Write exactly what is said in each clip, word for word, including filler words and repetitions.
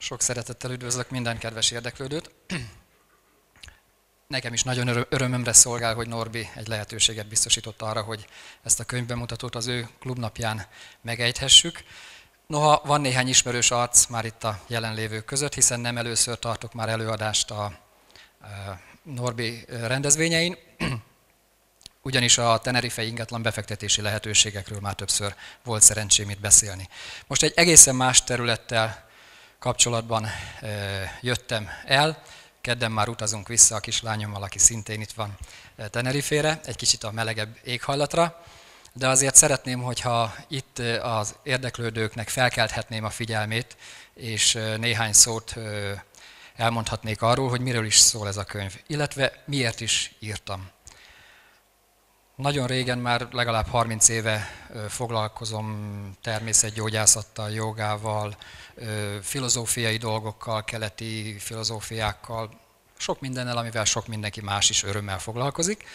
Sok szeretettel üdvözlök minden kedves érdeklődőt. Nekem is nagyon örömömre szolgál, hogy Norbi egy lehetőséget biztosított arra, hogy ezt a könyvbemutatót az ő klubnapján megejthessük. Noha van néhány ismerős arc már itt a jelenlévők között, hiszen nem először tartok már előadást a Norbi rendezvényein, ugyanis a Tenerife ingatlan befektetési lehetőségekről már többször volt szerencsém itt beszélni. Most egy egészen más területtel kapcsolatban jöttem el. Kedden már utazunk vissza a kislányommal, aki szintén itt van Tenerifére, egy kicsit a melegebb éghajlatra, de azért szeretném, hogyha itt az érdeklődőknek felkelthetném a figyelmét, és néhány szót elmondhatnék arról, hogy miről is szól ez a könyv, illetve miért is írtam. Nagyon régen, már legalább harminc éve foglalkozom természetgyógyászattal, jogával, filozófiai dolgokkal, keleti filozófiákkal, sok mindennel, amivel sok mindenki más is örömmel foglalkozik.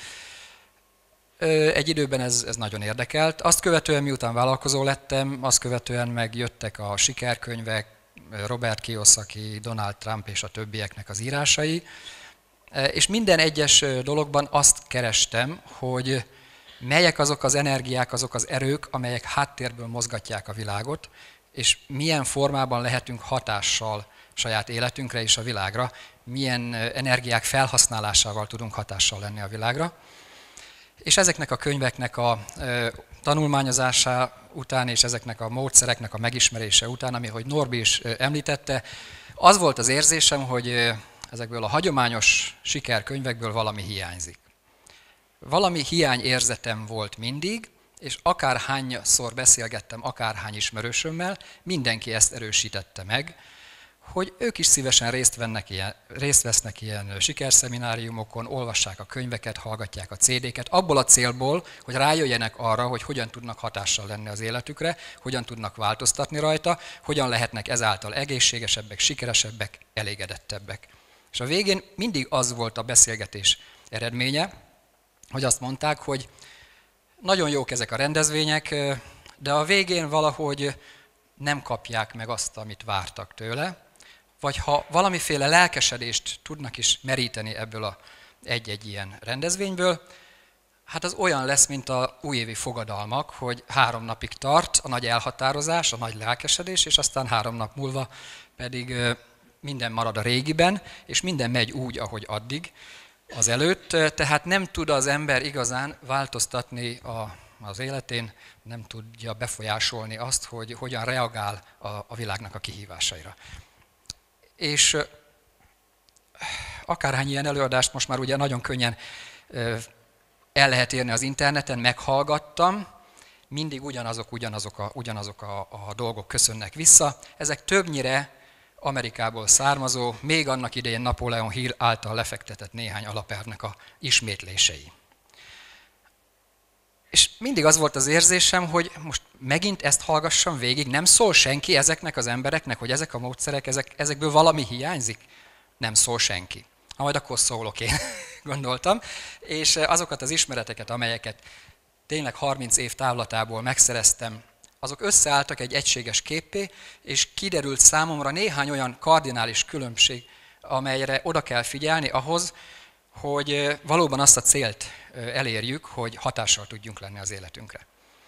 Egy időben ez, ez nagyon érdekelt. Azt követően, miután vállalkozó lettem, azt követően meg jöttek a sikerkönyvek, Robert Kiyosaki, Donald Trump és a többieknek az írásai, és minden egyes dologban azt kerestem, hogy melyek azok az energiák, azok az erők, amelyek háttérből mozgatják a világot, és milyen formában lehetünk hatással saját életünkre és a világra, milyen energiák felhasználásával tudunk hatással lenni a világra. És ezeknek a könyveknek a tanulmányozása után, és ezeknek a módszereknek a megismerése után, ami, hogy Norbi is említette, az volt az érzésem, hogy ezekből a hagyományos sikerkönyvekből valami hiányzik. Valami hiányérzetem volt mindig, és akárhányszor beszélgettem akárhány ismerősömmel, mindenki ezt erősítette meg, hogy ők is szívesen részt, vennek ilyen, részt vesznek ilyen sikerszemináriumokon, olvassák a könyveket, hallgatják a cé déket, abból a célból, hogy rájöjjenek arra, hogy hogyan tudnak hatással lenni az életükre, hogyan tudnak változtatni rajta, hogyan lehetnek ezáltal egészségesebbek, sikeresebbek, elégedettebbek. És a végén mindig az volt a beszélgetés eredménye, hogy azt mondták, hogy nagyon jók ezek a rendezvények, de a végén valahogy nem kapják meg azt, amit vártak tőle, vagy ha valamiféle lelkesedést tudnak is meríteni ebből a egy-egy ilyen rendezvényből, hát az olyan lesz, mint a újévi fogadalmak, hogy három napig tart a nagy elhatározás, a nagy lelkesedés, és aztán három nap múlva pedig minden marad a régiben, és minden megy úgy, ahogy addig, az előtt, tehát nem tud az ember igazán változtatni a, az életén, nem tudja befolyásolni azt, hogy hogyan reagál a, a világnak a kihívásaira. És akárhány ilyen előadást most már ugye nagyon könnyen el lehet érni az interneten, meghallgattam, mindig ugyanazok, ugyanazok, a, ugyanazok a, a dolgok köszönnek vissza. Ezek többnyire Amerikából származó, még annak idején Napóleon Hill által lefektetett néhány alapelvnek a ismétlései. És mindig az volt az érzésem, hogy most megint ezt hallgassam végig, nem szól senki ezeknek az embereknek, hogy ezek a módszerek, ezek, ezekből valami hiányzik? Nem szól senki. Ha majd akkor szólok én, gondoltam. És azokat az ismereteket, amelyeket tényleg harminc év távlatából megszereztem, azok összeálltak egy egységes képpé, és kiderült számomra néhány olyan kardinális különbség, amelyre oda kell figyelni ahhoz, hogy valóban azt a célt elérjük, hogy hatással tudjunk lenni az életünkre.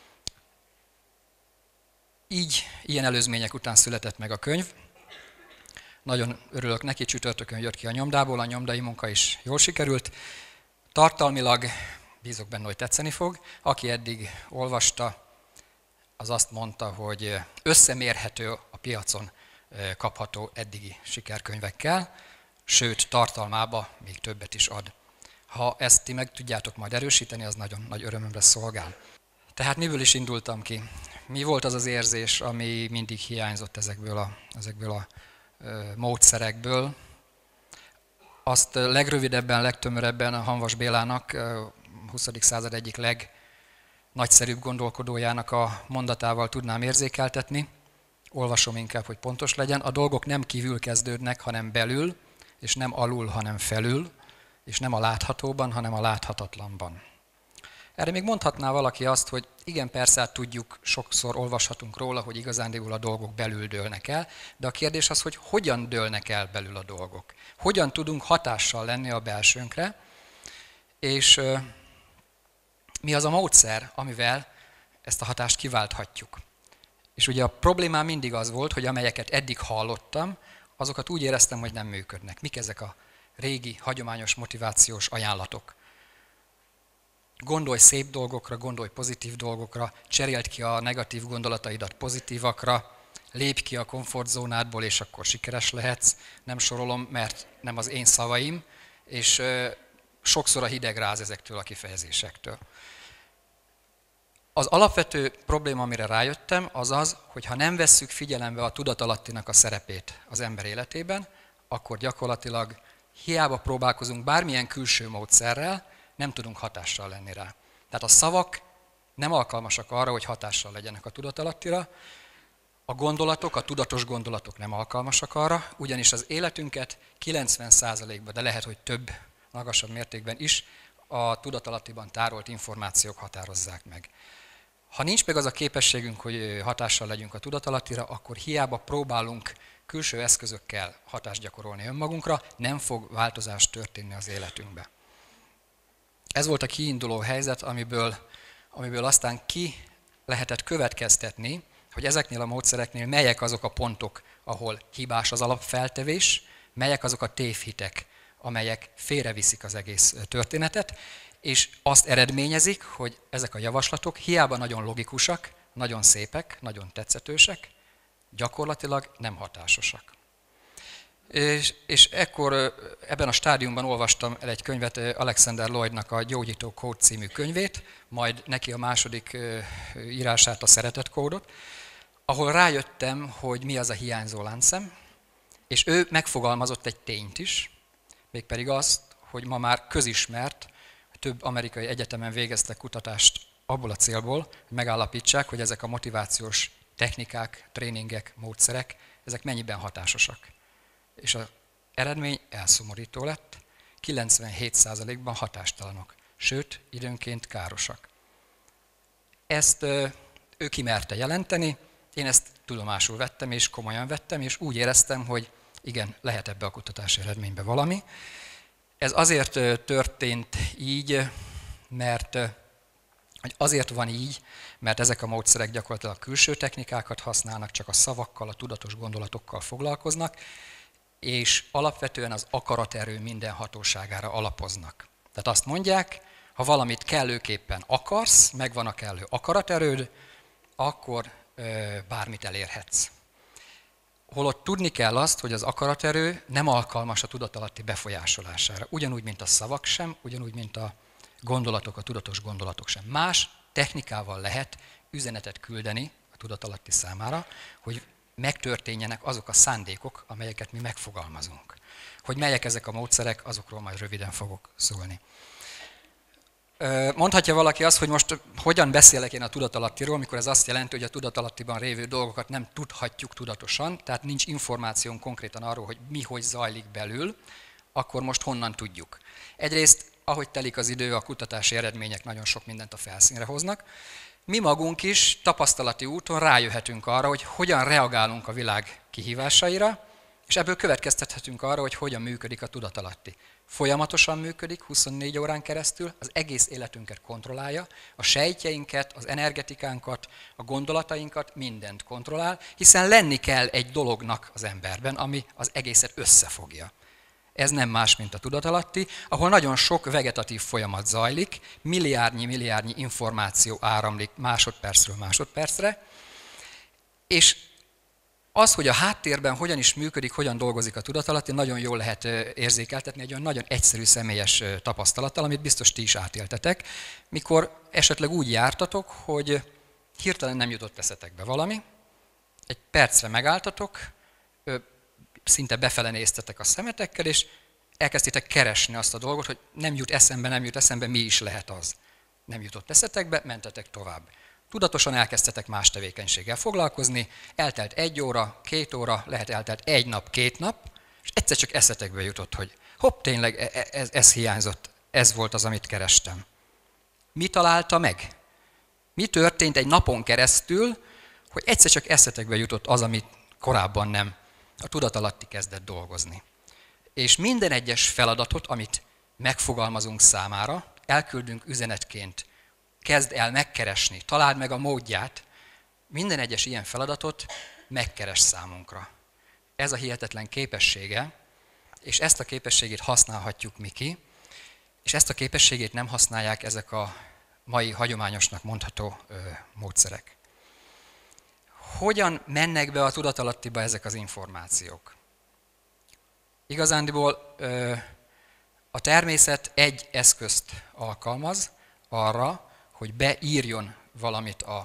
Így, ilyen előzmények után született meg a könyv. Nagyon örülök neki, csütörtökön jött ki a nyomdából, a nyomdai munka is jól sikerült. Tartalmilag bízok benne, hogy tetszeni fog. Aki eddig olvasta, az azt mondta, hogy összemérhető a piacon kapható eddigi sikerkönyvekkel, sőt, tartalmába még többet is ad. Ha ezt ti meg tudjátok majd erősíteni, az nagyon nagy örömömre szolgál. Tehát miből is indultam ki? Mi volt az az érzés, ami mindig hiányzott ezekből a, ezekből a módszerekből? Azt legrövidebben, legtömörebben a Hanvas Bélának, a huszadik század egyik legnagyszerűbb gondolkodójának a mondatával tudnám érzékeltetni. Olvasom inkább, hogy pontos legyen. A dolgok nem kívül kezdődnek, hanem belül, és nem alul, hanem felül, és nem a láthatóban, hanem a láthatatlanban. Erre még mondhatná valaki azt, hogy igen, persze, hát tudjuk, sokszor olvashatunk róla, hogy igazándiból a dolgok belül dőlnek el, de a kérdés az, hogy hogyan dőlnek el belül a dolgok. Hogyan tudunk hatással lenni a belsőnkre, és mi az a módszer, amivel ezt a hatást kiválthatjuk. És ugye a problémám mindig az volt, hogy amelyeket eddig hallottam, azokat úgy éreztem, hogy nem működnek. Mik ezek a régi, hagyományos motivációs ajánlatok? Gondolj szép dolgokra, gondolj pozitív dolgokra, cseréld ki a negatív gondolataidat pozitívakra, lépj ki a komfortzónádból, és akkor sikeres lehetsz. Nem sorolom, mert nem az én szavaim, és sokszor a hideg ráz ezektől a kifejezésektől. Az alapvető probléma, amire rájöttem, az az, hogy ha nem vesszük figyelembe a tudatalattinak a szerepét az ember életében, akkor gyakorlatilag hiába próbálkozunk bármilyen külső módszerrel, nem tudunk hatással lenni rá. Tehát a szavak nem alkalmasak arra, hogy hatással legyenek a tudatalattira, a gondolatok, a tudatos gondolatok nem alkalmasak arra, ugyanis az életünket kilencven százalékban, de lehet, hogy több, magasabb mértékben is a tudatalattiban tárolt információk határozzák meg. Ha nincs meg az a képességünk, hogy hatással legyünk a tudatalattira, akkor hiába próbálunk külső eszközökkel hatást gyakorolni önmagunkra, nem fog változás történni az életünkbe. Ez volt a kiinduló helyzet, amiből, amiből aztán ki lehetett következtetni, hogy ezeknél a módszereknél melyek azok a pontok, ahol hibás az alapfeltevés, melyek azok a tévhitek, amelyek félreviszik az egész történetet, és azt eredményezik, hogy ezek a javaslatok hiába nagyon logikusak, nagyon szépek, nagyon tetszetősek, gyakorlatilag nem hatásosak. És, és ekkor ebben a stádiumban olvastam el egy könyvet, Alexander Lloydnak a Gyógyító kód című könyvét, majd neki a második írását, a szeretetkódot, ahol rájöttem, hogy mi az a hiányzó láncszem, és ő megfogalmazott egy tényt is, mégpedig azt, hogy ma már közismert, több amerikai egyetemen végeztek kutatást abból a célból, hogy megállapítsák, hogy ezek a motivációs technikák, tréningek, módszerek, ezek mennyiben hatásosak. És az eredmény elszomorító lett, kilencvenhét százalékban hatástalanok, sőt, időnként károsak. Ezt ő kimerte jelenteni, én ezt tudomásul vettem, és komolyan vettem, és úgy éreztem, hogy igen, lehet ebbe a kutatási eredménybe valami. Ez azért történt így, mert hogy azért van így, mert ezek a módszerek gyakorlatilag külső technikákat használnak, csak a szavakkal, a tudatos gondolatokkal foglalkoznak, és alapvetően az akaraterő minden hatóságára alapoznak. Tehát azt mondják, ha valamit kellőképpen akarsz, megvan a kellő akaraterőd, akkor ö, bármit elérhetsz. Holott tudni kell azt, hogy az akaraterő nem alkalmas a tudatalatti befolyásolására. Ugyanúgy, mint a szavak sem, ugyanúgy, mint a gondolatok, a tudatos gondolatok sem. Más technikával lehet üzenetet küldeni a tudatalatti számára, hogy megtörténjenek azok a szándékok, amelyeket mi megfogalmazunk. Hogy melyek ezek a módszerek, azokról majd röviden fogok szólni. Mondhatja valaki azt, hogy most hogyan beszélek én a tudatalattiról, mikor ez azt jelenti, hogy a tudatalattiban révő dolgokat nem tudhatjuk tudatosan, tehát nincs információnk konkrétan arról, hogy mi hogy zajlik belül, akkor most honnan tudjuk. Egyrészt, ahogy telik az idő, a kutatási eredmények nagyon sok mindent a felszínre hoznak. Mi magunk is tapasztalati úton rájöhetünk arra, hogy hogyan reagálunk a világ kihívásaira, és ebből következtethetünk arra, hogy hogyan működik a tudatalatti. Folyamatosan működik, huszonnégy órán keresztül, az egész életünket kontrollálja, a sejtjeinket, az energetikánkat, a gondolatainkat, mindent kontrollál, hiszen lenni kell egy dolognak az emberben, ami az egészet összefogja. Ez nem más, mint a tudatalatti, ahol nagyon sok vegetatív folyamat zajlik, milliárdnyi, milliárdnyi információ áramlik másodpercről másodpercre, és az, hogy a háttérben hogyan is működik, hogyan dolgozik a tudatalatti, nagyon jól lehet érzékeltetni egy olyan nagyon egyszerű személyes tapasztalattal, amit biztos ti is átéltetek, mikor esetleg úgy jártatok, hogy hirtelen nem jutott eszetekbe valami, egy percre megálltatok, szinte befele néztetek a szemetekkel, és elkezdtétek keresni azt a dolgot, hogy nem jut eszembe, nem jut eszembe, mi is lehet az. Nem jutott eszetekbe, mentetek tovább. Tudatosan elkezdtetek más tevékenységgel foglalkozni, eltelt egy óra, két óra, lehet eltelt egy nap, két nap, és egyszer csak eszetekbe jutott, hogy hopp, tényleg ez, ez hiányzott, ez volt az, amit kerestem. Mi találta meg? Mi történt egy napon keresztül, hogy egyszer csak eszetekbe jutott az, amit korábban nem. A tudatalatti kezdett dolgozni. És minden egyes feladatot, amit megfogalmazunk számára, elküldünk üzenetként, kezd el megkeresni, találd meg a módját, minden egyes ilyen feladatot megkeres számunkra. Ez a hihetetlen képessége, és ezt a képességét használhatjuk mi ki, és ezt a képességét nem használják ezek a mai hagyományosnak mondható ö, módszerek. Hogyan mennek be a tudatalattiba ezek az információk? Igazándiból ö, a természet egy eszközt alkalmaz arra, hogy beírjon valamit a,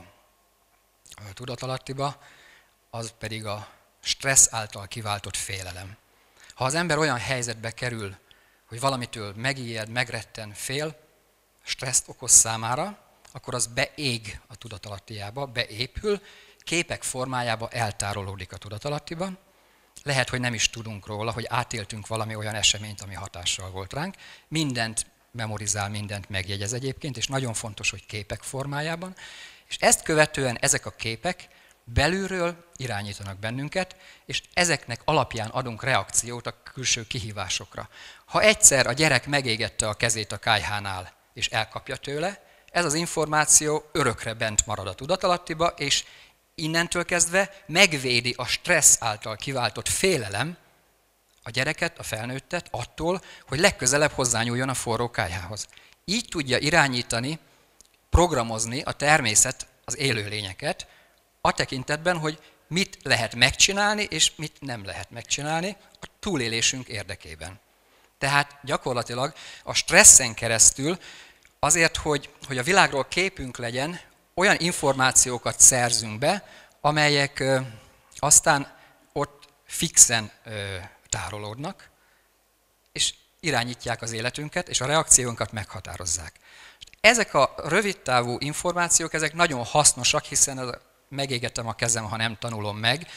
a tudatalattiba, az pedig a stressz által kiváltott félelem. Ha az ember olyan helyzetbe kerül, hogy valamitől megijed, megretten, fél, stresszt okoz számára, akkor az beég a tudatalattiába, beépül, képek formájába eltárolódik a tudatalattiban. Lehet, hogy nem is tudunk róla, hogy átéltünk valami olyan eseményt, ami hatással volt ránk. Mindent memorizál, mindent megjegyez egyébként, és nagyon fontos, hogy képek formájában. És ezt követően ezek a képek belülről irányítanak bennünket, és ezeknek alapján adunk reakciót a külső kihívásokra. Ha egyszer a gyerek megégette a kezét a kályhánál, és elkapja tőle, ez az információ örökre bent marad a tudatalattiba, és innentől kezdve megvédi a stressz által kiváltott félelem a gyereket, a felnőttet attól, hogy legközelebb hozzányúljon a forró kályhához. Így tudja irányítani, programozni a természet az élőlényeket, a tekintetben, hogy mit lehet megcsinálni, és mit nem lehet megcsinálni a túlélésünk érdekében. Tehát gyakorlatilag a stresszen keresztül azért, hogy, hogy a világról képünk legyen, olyan információkat szerzünk be, amelyek ö, aztán ott fixen ö, tárolódnak, és irányítják az életünket, és a reakciónkat meghatározzák. Ezek a rövidtávú információk, ezek nagyon hasznosak, hiszen az megégetem a kezem, ha nem tanulom meg.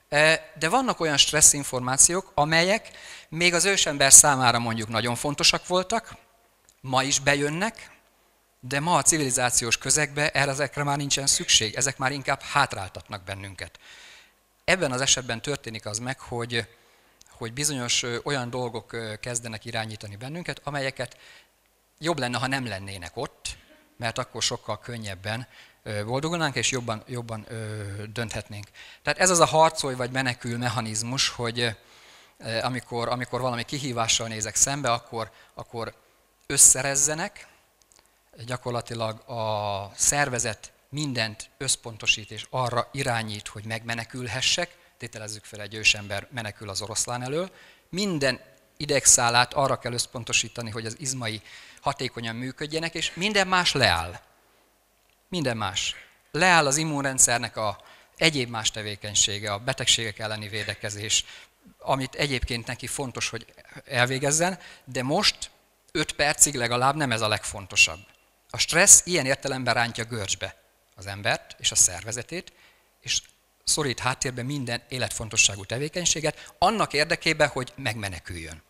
De vannak olyan stressz információk, amelyek még az ősember számára mondjuk nagyon fontosak voltak, ma is bejönnek, de ma a civilizációs közegben erre ezekre már nincsen szükség, ezek már inkább hátráltatnak bennünket. Ebben az esetben történik az meg, hogy, hogy bizonyos olyan dolgok kezdenek irányítani bennünket, amelyeket jobb lenne, ha nem lennének ott, mert akkor sokkal könnyebben boldogulnánk, és jobban, jobban dönthetnénk. Tehát ez az a harcolj vagy menekül mechanizmus, hogy amikor, amikor valami kihívással nézek szembe, akkor, akkor összerezzenek, gyakorlatilag a szervezet mindent összpontosít és arra irányít, hogy megmenekülhessek, tételezzük fel, egy ősember menekül az oroszlán elől, minden idegszálát arra kell összpontosítani, hogy az izmai hatékonyan működjenek, és minden más leáll. Minden más. Leáll az immunrendszernek a egyéb más tevékenysége, a betegségek elleni védekezés, amit egyébként neki fontos, hogy elvégezzen, de most öt percig legalább nem ez a legfontosabb. A stressz ilyen értelemben rántja görcsbe az embert és a szervezetét, és szorít háttérbe minden életfontosságú tevékenységet, annak érdekében, hogy megmeneküljön.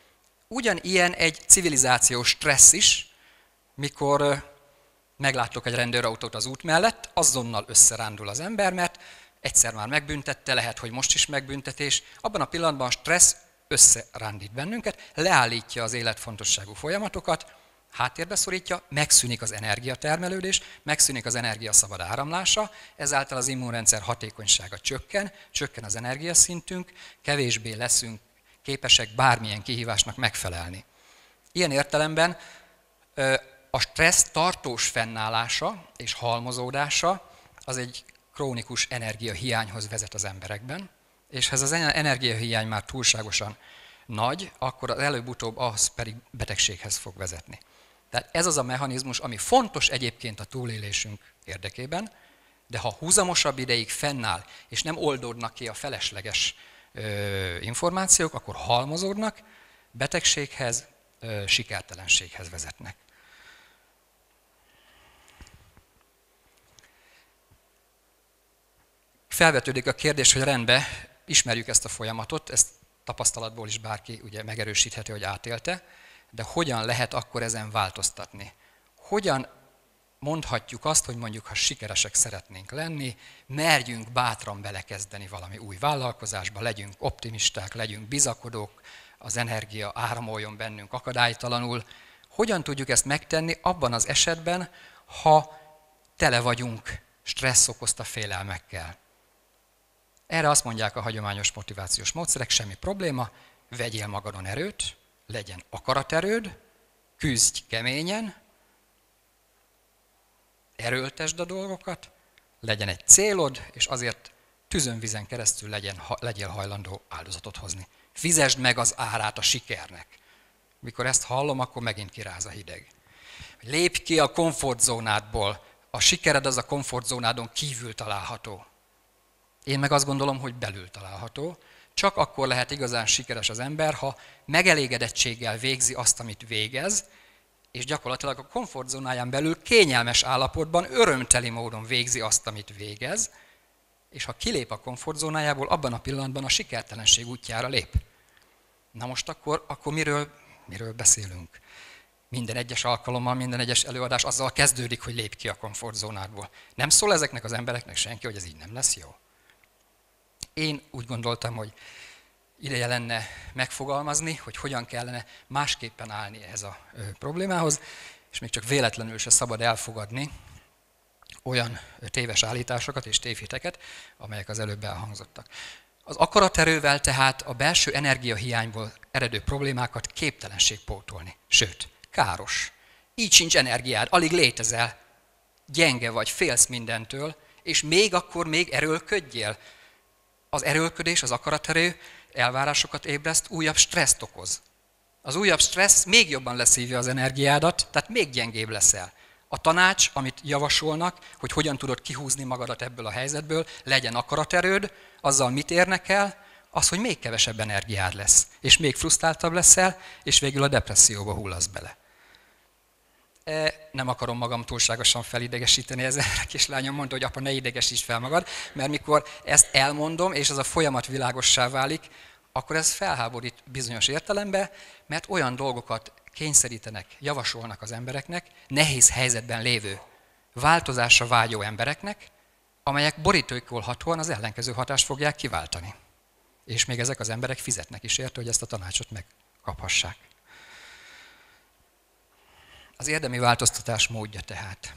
Ugyanilyen egy civilizációs stressz is, mikor meglátok egy rendőrautót az út mellett, azonnal összerándul az ember, mert egyszer már megbüntette, lehet, hogy most is megbüntetés. Abban a pillanatban a stressz összerándít bennünket, leállítja az életfontosságú folyamatokat, háttérbe szorítja, megszűnik az energiatermelődés, megszűnik az energia szabad áramlása, ezáltal az immunrendszer hatékonysága csökken, csökken az energiaszintünk, kevésbé leszünk képesek bármilyen kihívásnak megfelelni. Ilyen értelemben a stressz tartós fennállása és halmozódása az egy krónikus energiahiányhoz vezet az emberekben, és ha ez az energiahiány már túlságosan nagy, akkor az előbb-utóbb az pedig betegséghez fog vezetni. Tehát ez az a mechanizmus, ami fontos egyébként a túlélésünk érdekében, de ha húzamosabb ideig fennáll, és nem oldódnak ki a felesleges ö, információk, akkor halmozódnak, betegséghez, ö, sikertelenséghez vezetnek. Felvetődik a kérdés, hogy rendben, ismerjük ezt a folyamatot, ezt tapasztalatból is bárki ugye megerősítheti, hogy átélte, de hogyan lehet akkor ezen változtatni? Hogyan mondhatjuk azt, hogy mondjuk, ha sikeresek szeretnénk lenni, merjünk bátran belekezdeni valami új vállalkozásba, legyünk optimisták, legyünk bizakodók, az energia áramoljon bennünk akadálytalanul. Hogyan tudjuk ezt megtenni abban az esetben, ha tele vagyunk stressz okozta félelmekkel? Erre azt mondják a hagyományos motivációs módszerek, semmi probléma, vegyél magadon erőt, legyen akaraterőd, küzdj keményen, erőltesd a dolgokat, legyen egy célod, és azért tüzön-vizen keresztül legyen, legyél hajlandó áldozatot hozni. Fizesd meg az árát a sikernek. Mikor ezt hallom, akkor megint kiráz a hideg. Lépj ki a komfortzónádból. A sikered az a komfortzónádon kívül található. Én meg azt gondolom, hogy belül található. Csak akkor lehet igazán sikeres az ember, ha megelégedettséggel végzi azt, amit végez, és gyakorlatilag a komfortzónáján belül kényelmes állapotban, örömteli módon végzi azt, amit végez, és ha kilép a komfortzónájából, abban a pillanatban a sikertelenség útjára lép. Na most akkor, akkor miről, miről beszélünk? Minden egyes alkalommal, minden egyes előadás azzal kezdődik, hogy lép ki a komfortzónádból. Nem szól ezeknek az embereknek senki, hogy ez így nem lesz jó? Én úgy gondoltam, hogy ideje lenne megfogalmazni, hogy hogyan kellene másképpen állni ehhez a problémához, és még csak véletlenül se szabad elfogadni olyan téves állításokat és tévhiteket, amelyek az előbb elhangzottak. Az akaraterővel tehát a belső energiahiányból eredő problémákat képtelenség pótolni, sőt, káros. Így sincs energiád, alig létezel, gyenge vagy, félsz mindentől, és még akkor még erőlködjél. Az erőlködés, az akaraterő elvárásokat ébreszt, újabb stresszt okoz. Az újabb stressz még jobban leszívja az energiádat, tehát még gyengébb leszel. A tanács, amit javasolnak, hogy hogyan tudod kihúzni magadat ebből a helyzetből, legyen akaraterőd, azzal mit érnek el? Az, hogy még kevesebb energiád lesz, és még frusztráltabb leszel, és végül a depresszióba hullasz bele. E, nem akarom magam túlságosan felidegesíteni, ezzel a kislányom mondta, hogy apa, ne idegesíts fel magad, mert mikor ezt elmondom, és ez a folyamat világossá válik, akkor ez felháborít bizonyos értelemben, mert olyan dolgokat kényszerítenek, javasolnak az embereknek, nehéz helyzetben lévő, változásra vágyó embereknek, amelyek borítékolhatóan az ellenkező hatást fogják kiváltani. És még ezek az emberek fizetnek is érte, hogy ezt a tanácsot megkaphassák. Az érdemi változtatás módja tehát.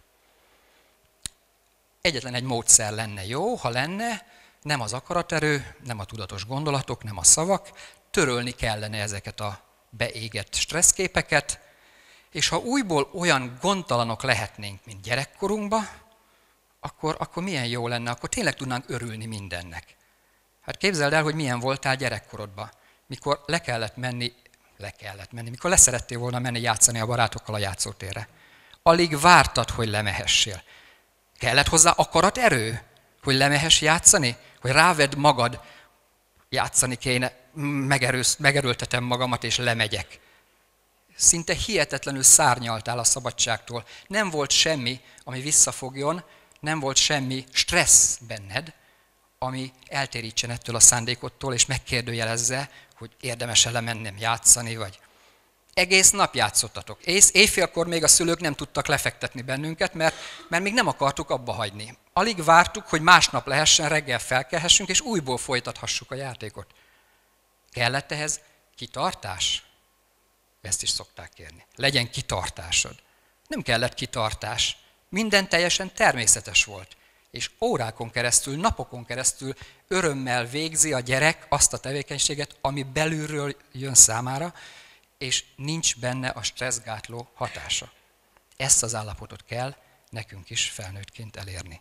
Egyetlen egy módszer lenne jó, ha lenne, nem az akaraterő, nem a tudatos gondolatok, nem a szavak, törölni kellene ezeket a beégett stresszképeket, és ha újból olyan gondtalanok lehetnénk, mint gyerekkorunkban, akkor, akkor milyen jó lenne, akkor tényleg tudnánk örülni mindennek. Hát képzeld el, hogy milyen voltál gyerekkorodban, mikor le kellett menni, le kellett menni, mikor leszerettél volna menni játszani a barátokkal a játszótérre. Alig vártad, hogy lemehessél. Kellett hozzá akaraterő, hogy lemehess játszani? Hogy rávedd magad, játszani kéne, megerősz, megerőltetem magamat és lemegyek. Szinte hihetetlenül szárnyaltál a szabadságtól. Nem volt semmi, ami visszafogjon, nem volt semmi stressz benned, ami eltérítsen ettől a szándékottól, és megkérdőjelezze, hogy érdemes-e lemennem játszani, vagy egész nap játszottatok. Ész, éjfélkor még a szülők nem tudtak lefektetni bennünket, mert, mert még nem akartuk abba hagyni. Alig vártuk, hogy másnap lehessen, reggel felkelhessünk, és újból folytathassuk a játékot. Kellett ehhez kitartás? Ezt is szokták kérni. Legyen kitartásod. Nem kellett kitartás. Minden teljesen természetes volt. És órákon keresztül, napokon keresztül örömmel végzi a gyerek azt a tevékenységet, ami belülről jön számára, és nincs benne a stresszgátló hatása. Ezt az állapotot kell nekünk is felnőttként elérni.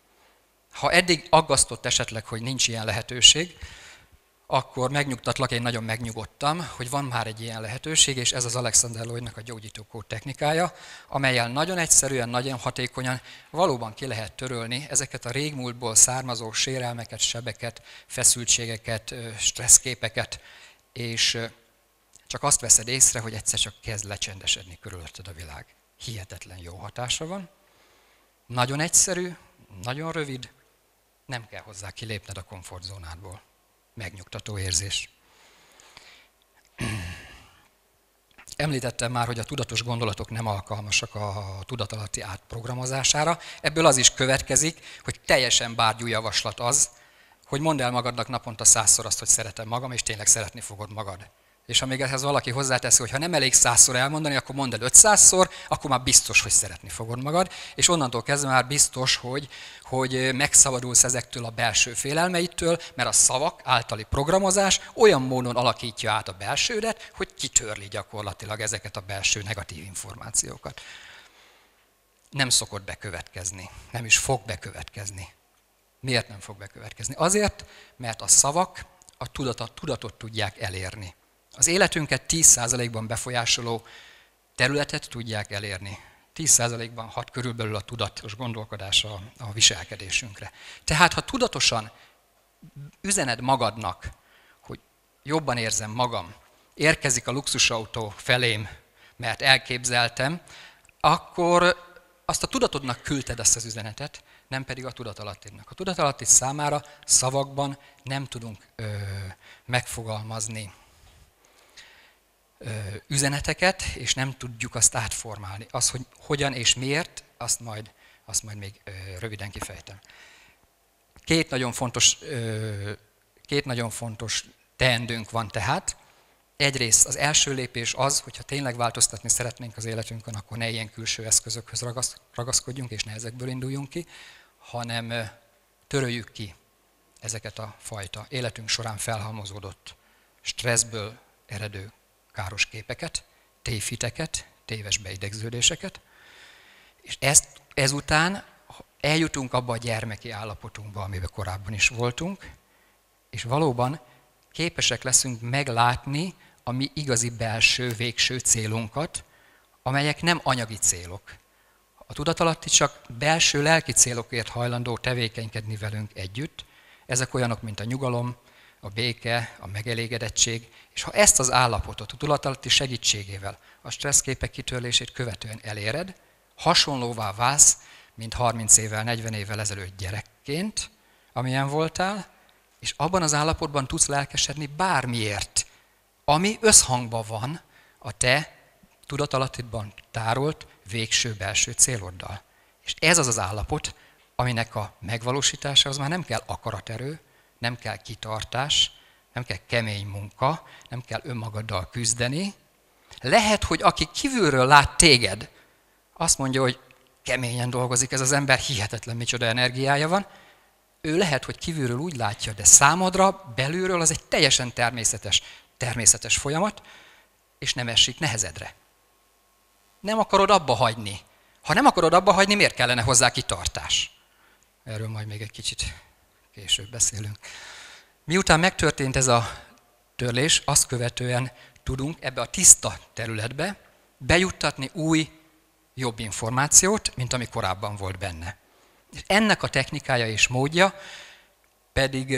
Ha eddig aggasztott esetleg, hogy nincs ilyen lehetőség, akkor megnyugtatlak, én nagyon megnyugodtam, hogy van már egy ilyen lehetőség, és ez az Alexander Lloydnak a gyógyítókód technikája, amellyel nagyon egyszerűen, nagyon hatékonyan valóban ki lehet törölni ezeket a régmúltból származó sérelmeket, sebeket, feszültségeket, stresszképeket, és csak azt veszed észre, hogy egyszer csak kezd lecsendesedni körülötted a világ. Hihetetlen jó hatása van, nagyon egyszerű, nagyon rövid, nem kell hozzá kilépned a komfortzónádból. Megnyugtató érzés. említettem már, hogy a tudatos gondolatok nem alkalmasak a tudatalatti átprogramozására. Ebből az is következik, hogy teljesen bárgyú javaslat az, hogy mondd el magadnak naponta százszor azt, hogy szeretem magam, és tényleg szeretni fogod magad. És ha még ehhez valaki hozzáteszi, hogy ha nem elég százszor elmondani, akkor mondd el ötszázszor, akkor már biztos, hogy szeretni fogod magad, és onnantól kezdve már biztos, hogy, hogy megszabadulsz ezektől a belső félelmeitől, mert a szavak általi programozás olyan módon alakítja át a belsődet, hogy kitörli gyakorlatilag ezeket a belső negatív információkat. Nem szokott bekövetkezni, nem is fog bekövetkezni. Miért nem fog bekövetkezni? Azért, mert a szavak a tudatot, tudatot tudják elérni. Az életünket tíz százalékban befolyásoló területet tudják elérni. tíz százalékban hat körülbelül a tudatos gondolkodás a, a viselkedésünkre. Tehát, ha tudatosan üzened magadnak, hogy jobban érzem magam, érkezik a luxusautó felém, mert elképzeltem, akkor azt a tudatodnak küldted ezt az üzenetet, nem pedig a tudatalattinak. A tudatalatti számára szavakban nem tudunk ö, megfogalmazni üzeneteket, és nem tudjuk azt átformálni. Az, hogy hogyan és miért, azt majd, azt majd még röviden kifejtem. Két nagyon fontos, két nagyon fontos teendőnk van tehát. Egyrészt az első lépés az, hogyha tényleg változtatni szeretnénk az életünkön, akkor ne ilyen külső eszközökhöz ragaszkodjunk, és ne ezekből induljunk ki, hanem töröljük ki ezeket a fajta életünk során felhalmozódott stresszből eredő káros képeket, tévhiteket, téves beidegződéseket, és ezt, ezután eljutunk abba a gyermeki állapotunkba, amiben korábban is voltunk, és valóban képesek leszünk meglátni a mi igazi belső, végső célunkat, amelyek nem anyagi célok. A tudatalatti csak belső lelki célokért hajlandó tevékenykedni velünk együtt. Ezek olyanok, mint a nyugalom, a béke, a megelégedettség, és ha ezt az állapotot a tudatalatti segítségével a stresszképek kitörlését követően eléred, hasonlóvá válsz, mint harminc évvel, negyven évvel ezelőtt gyerekként, amilyen voltál, és abban az állapotban tudsz lelkesedni bármiért, ami összhangban van a te tudatalattidban tárolt végső belső céloddal. És ez az az állapot, aminek a megvalósításához már nem kell akaraterő, nem kell kitartás, nem kell kemény munka, nem kell önmagaddal küzdeni. Lehet, hogy aki kívülről lát téged, azt mondja, hogy keményen dolgozik ez az ember, hihetetlen micsoda energiája van. Ő lehet, hogy kívülről úgy látja, de számodra belülről az egy teljesen természetes, természetes folyamat, és nem esik nehezedre. Nem akarod abba hagyni. Ha nem akarod abba hagyni, miért kellene hozzá kitartás? Erről majd még egy kicsit később beszélünk. Miután megtörtént ez a törlés, azt követően tudunk ebbe a tiszta területbe bejuttatni új, jobb információt, mint ami korábban volt benne. És ennek a technikája és módja pedig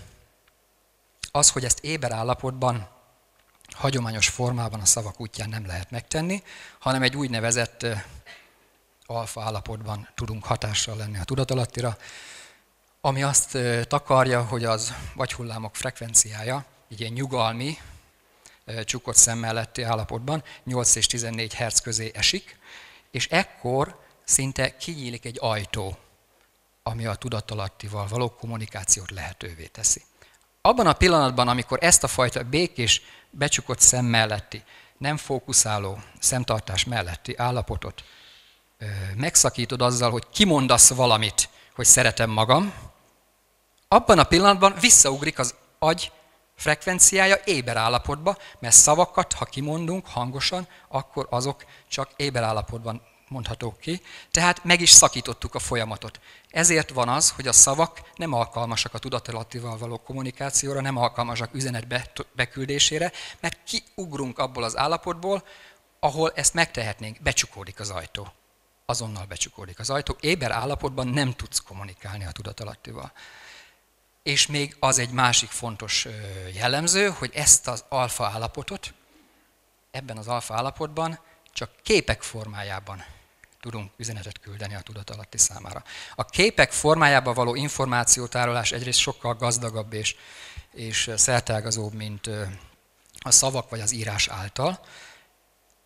az, hogy ezt éber állapotban, hagyományos formában a szavak útján nem lehet megtenni, hanem egy úgynevezett alfa állapotban tudunk hatással lenni a tudatalattira, ami azt takarja, hogy az agyhullámok frekvenciája, így ilyen nyugalmi, csukott szem melletti állapotban nyolc és tizennégy hertz közé esik, és ekkor szinte kinyílik egy ajtó, ami a tudatalattival való kommunikációt lehetővé teszi. Abban a pillanatban, amikor ezt a fajta békés, becsukott szem melletti, nem fókuszáló szemtartás melletti állapotot megszakítod azzal, hogy kimondasz valamit, hogy szeretem magam, abban a pillanatban visszaugrik az agy frekvenciája éber állapotba, mert szavakat, ha kimondunk hangosan, akkor azok csak éber állapotban mondhatók ki, tehát meg is szakítottuk a folyamatot. Ezért van az, hogy a szavak nem alkalmasak a tudatalattival való kommunikációra, nem alkalmasak üzenet beküldésére, mert kiugrunk abból az állapotból, ahol ezt megtehetnénk, becsukódik az ajtó. Azonnal becsukódik az ajtó. Éber állapotban nem tudsz kommunikálni a tudatalattival. És még az egy másik fontos jellemző, hogy ezt az alfa állapotot, ebben az alfa állapotban csak képek formájában tudunk üzenetet küldeni a tudatalatti számára. A képek formájában való információtárolás egyrészt sokkal gazdagabb és, és szerteágazóbb, mint a szavak vagy az írás által.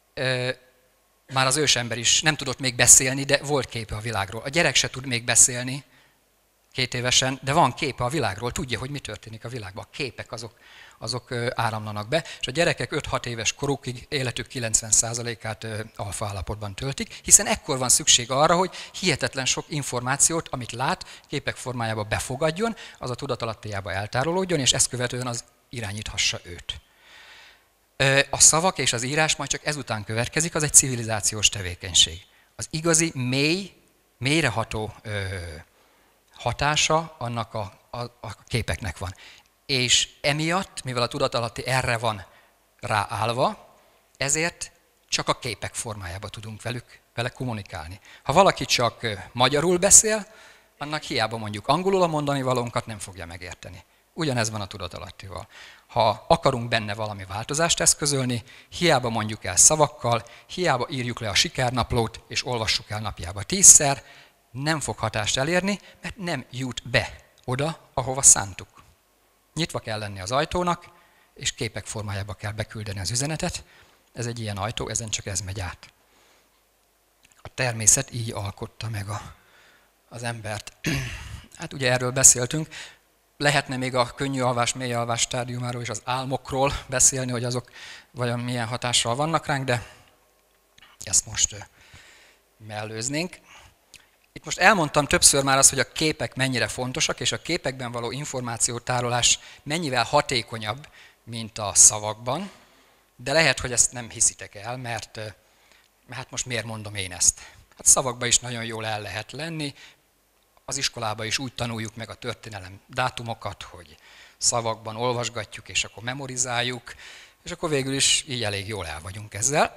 már az ősember is nem tudott még beszélni, de volt képe a világról. A gyerek se tud még beszélni két évesen, de van képe a világról, tudja, hogy mi történik a világban. A képek azok, azok áramlanak be, és a gyerekek öt-hat éves korukig életük kilencven százalékát alfa állapotban töltik, hiszen ekkor van szükség arra, hogy hihetetlen sok információt, amit lát, képek formájába befogadjon, az a tudatalattiába eltárolódjon, és ezt követően az irányíthassa őt. A szavak és az írás majd csak ezután következik, az egy civilizációs tevékenység. Az igazi, mély, mélyreható hatása annak a, a, a képeknek van. És emiatt, mivel a tudatalatti erre van ráállva, ezért csak a képek formájába tudunk velük, vele kommunikálni. Ha valaki csak magyarul beszél, annak hiába mondjuk angolul a mondani valónkat nem fogja megérteni. Ugyanez van a tudatalattival. Ha akarunk benne valami változást eszközölni, hiába mondjuk el szavakkal, hiába írjuk le a sikernaplót, és olvassuk el napjába tízszer, nem fog hatást elérni, mert nem jut be oda, ahova szántuk. Nyitva kell lenni az ajtónak, és képek formájába kell beküldeni az üzenetet. Ez egy ilyen ajtó, ezen csak ez megy át. A természet így alkotta meg a, az embert. Hát ugye erről beszéltünk. Lehetne még a könnyű alvás, mély alvás stádiumáról és az álmokról beszélni, hogy azok vajon milyen hatással vannak ránk, de ezt most mellőznénk. Itt most elmondtam többször már azt, hogy a képek mennyire fontosak, és a képekben való információtárolás mennyivel hatékonyabb, mint a szavakban, de lehet, hogy ezt nem hiszitek el, mert, mert hát most miért mondom én ezt? Hát szavakban is nagyon jól el lehet lenni, az iskolában is úgy tanuljuk meg a történelem dátumokat, hogy szavakban olvasgatjuk, és akkor memorizáljuk, és akkor végül is így elég jól el vagyunk ezzel.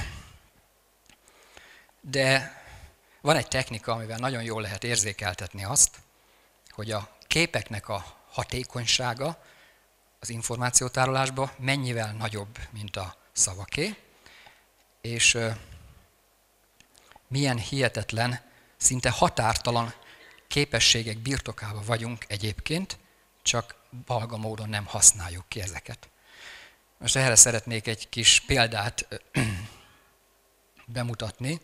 De van egy technika, amivel nagyon jól lehet érzékeltetni azt, hogy a képeknek a hatékonysága az információtárolásban mennyivel nagyobb, mint a szavaké, és milyen hihetetlen, szinte határtalan képességek birtokában vagyunk egyébként, csak balga módon nem használjuk ki ezeket. Most erre szeretnék egy kis példát bemutatni.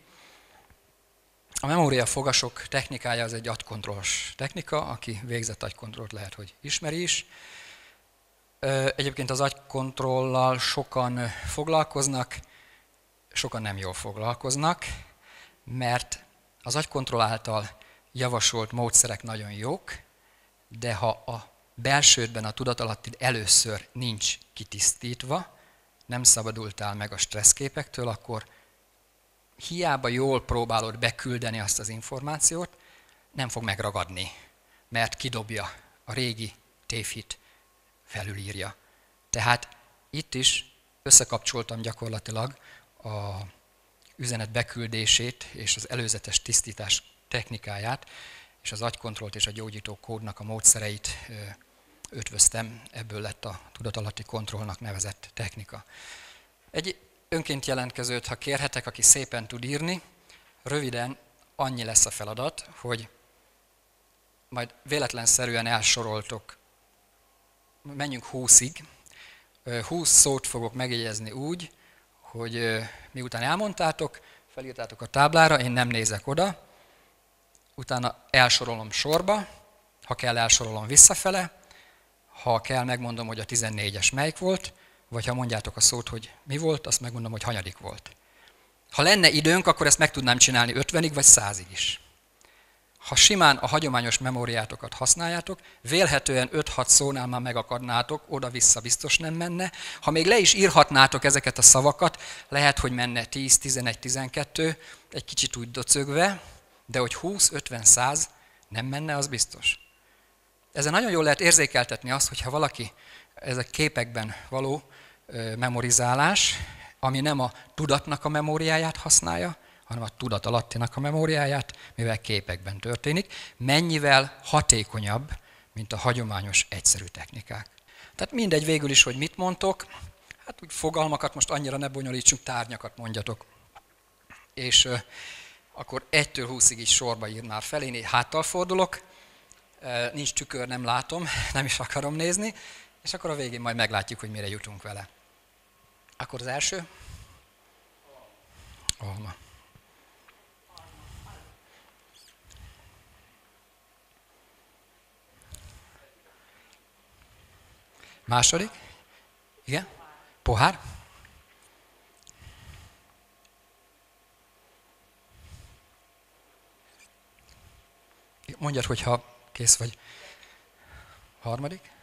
A memóriafogasok technikája az egy agykontrollos technika, aki végzett agykontrollt lehet, hogy ismeri is. Egyébként az agykontrollal sokan foglalkoznak, sokan nem jól foglalkoznak, mert az agykontroll által javasolt módszerek nagyon jók, de ha a belsődben a tudatalattid először nincs kitisztítva, nem szabadultál meg a stresszképektől, akkor hiába jól próbálod beküldeni azt az információt, nem fog megragadni, mert kidobja, a régi tévhit felülírja. Tehát itt is összekapcsoltam gyakorlatilag a üzenet beküldését és az előzetes tisztítás technikáját, és az agykontrollt és a gyógyító kódnak a módszereit ötvöztem, ebből lett a tudatalatti kontrollnak nevezett technika. Egy önként jelentkezőt, ha kérhetek, aki szépen tud írni, röviden annyi lesz a feladat, hogy majd véletlenszerűen elsoroltok, menjünk húszig, húsz szót fogok megjegyezni úgy, hogy miután elmondtátok, felírtátok a táblára, én nem nézek oda, utána elsorolom sorba, ha kell elsorolom visszafele, ha kell megmondom, hogy a tizennégyes melyik volt, vagy ha mondjátok a szót, hogy mi volt, azt megmondom, hogy hanyadik volt. Ha lenne időnk, akkor ezt meg tudnám csinálni ötvenig vagy százig is. Ha simán a hagyományos memóriátokat használjátok, vélhetően öt-hat szónál már megakadnátok, oda-vissza biztos nem menne. Ha még le is írhatnátok ezeket a szavakat, lehet, hogy menne tíz, tizenegy, tizenkettő, egy kicsit úgy docögve, de hogy húsz, ötven, száz nem menne, az biztos. Ezzel nagyon jól lehet érzékeltetni azt, hogyha valaki ezek képekben való memorizálás, ami nem a tudatnak a memóriáját használja, hanem a tudatalattinak a memóriáját, mivel képekben történik, mennyivel hatékonyabb, mint a hagyományos, egyszerű technikák. Tehát mindegy végül is, hogy mit mondtok, hát úgy fogalmakat most annyira ne bonyolítsunk, tárgyakat mondjatok. És euh, akkor egytől húszig is sorba írnál fel, én háttal fordulok, euh, nincs tükör, nem látom, nem is akarom nézni, és akkor a végén majd meglátjuk, hogy mire jutunk vele. Akkor az első. Alma. Második? Igen? Pohár? Mondjad, hogyha kész vagy. Harmadik?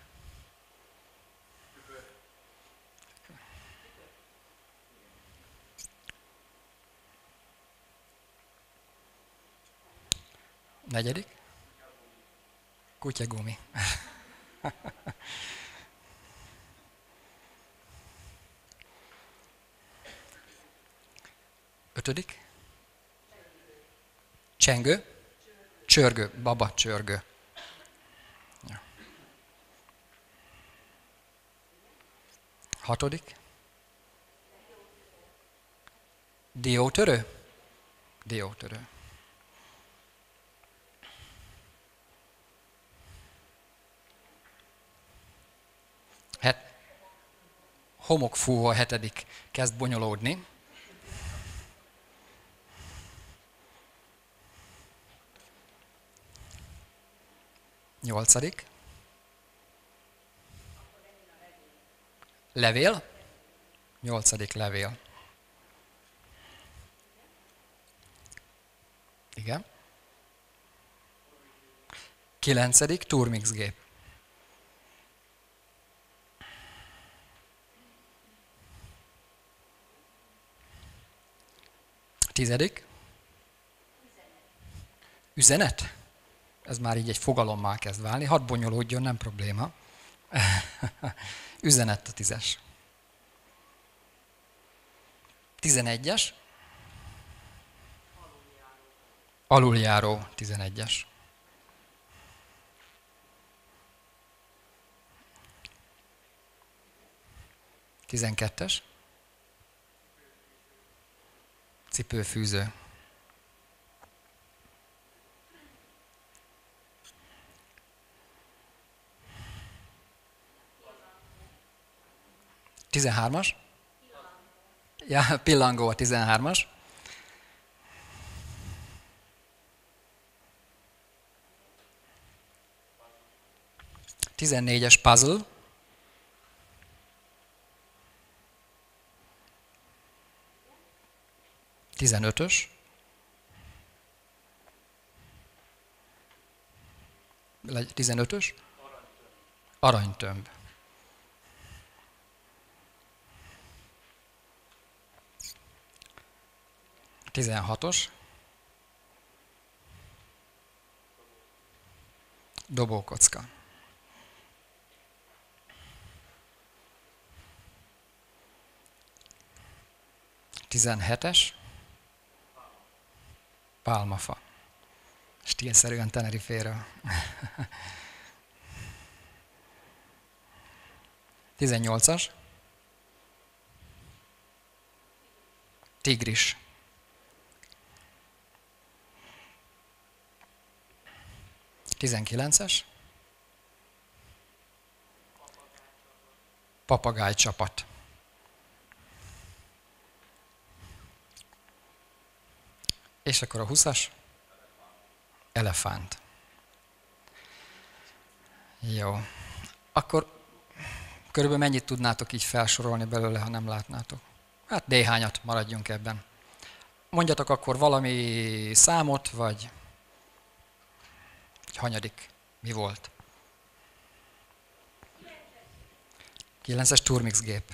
Negyedik? Kutyagumi. Ötödik? Csengő? Csörgő, baba csörgő. Ja. Hatodik? Diótörő? Diótörő. Het, homokfúvó a hetedik kezd bonyolódni. Nyolcadik. Levél. Nyolcadik levél. Igen. Kilencedik turmixgép. Tizedik. Üzenet. Ez már így egy fogalommá kezd válni. Hadd bonyolódjon, nem probléma. Üzenet a tízes. Tizenegyes. Aluljáró tizenegyes. Tizenkettes. Cipőfűző. Tizenhármas. Ja, pillangó a tizenhármas. Tizennégyes puzzle. Tizenötös. Tizenötös. Aranytömb. Tizenhatos. Dobókocka. Tizenhetes. Pálmafa. Stílszerűen Teneriféről. Tizennyolcas. Tigris. Tizenkilences. Papagájcsapat. És akkor a huszas. Elefánt. Jó. Akkor körülbelül mennyit tudnátok így felsorolni belőle, ha nem látnátok? Hát néhányat, maradjunk ebben. Mondjatok akkor valami számot, vagy egy hanyadik mi volt? kilences turmixgép.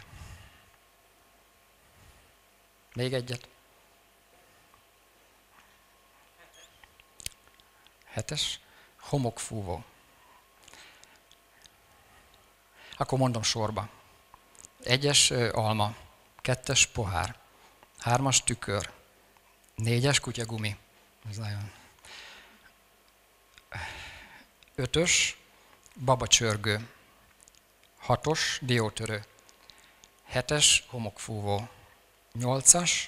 Még egyet. Hetes. Homokfúvó. Akkor mondom sorba. Egyes alma. Kettes pohár. Hármas tükör. Négyes kutyagumi. Ez nagyon. Ötös babacsörgő. Hatos diótörő. Hetes homokfúvó. Nyolcas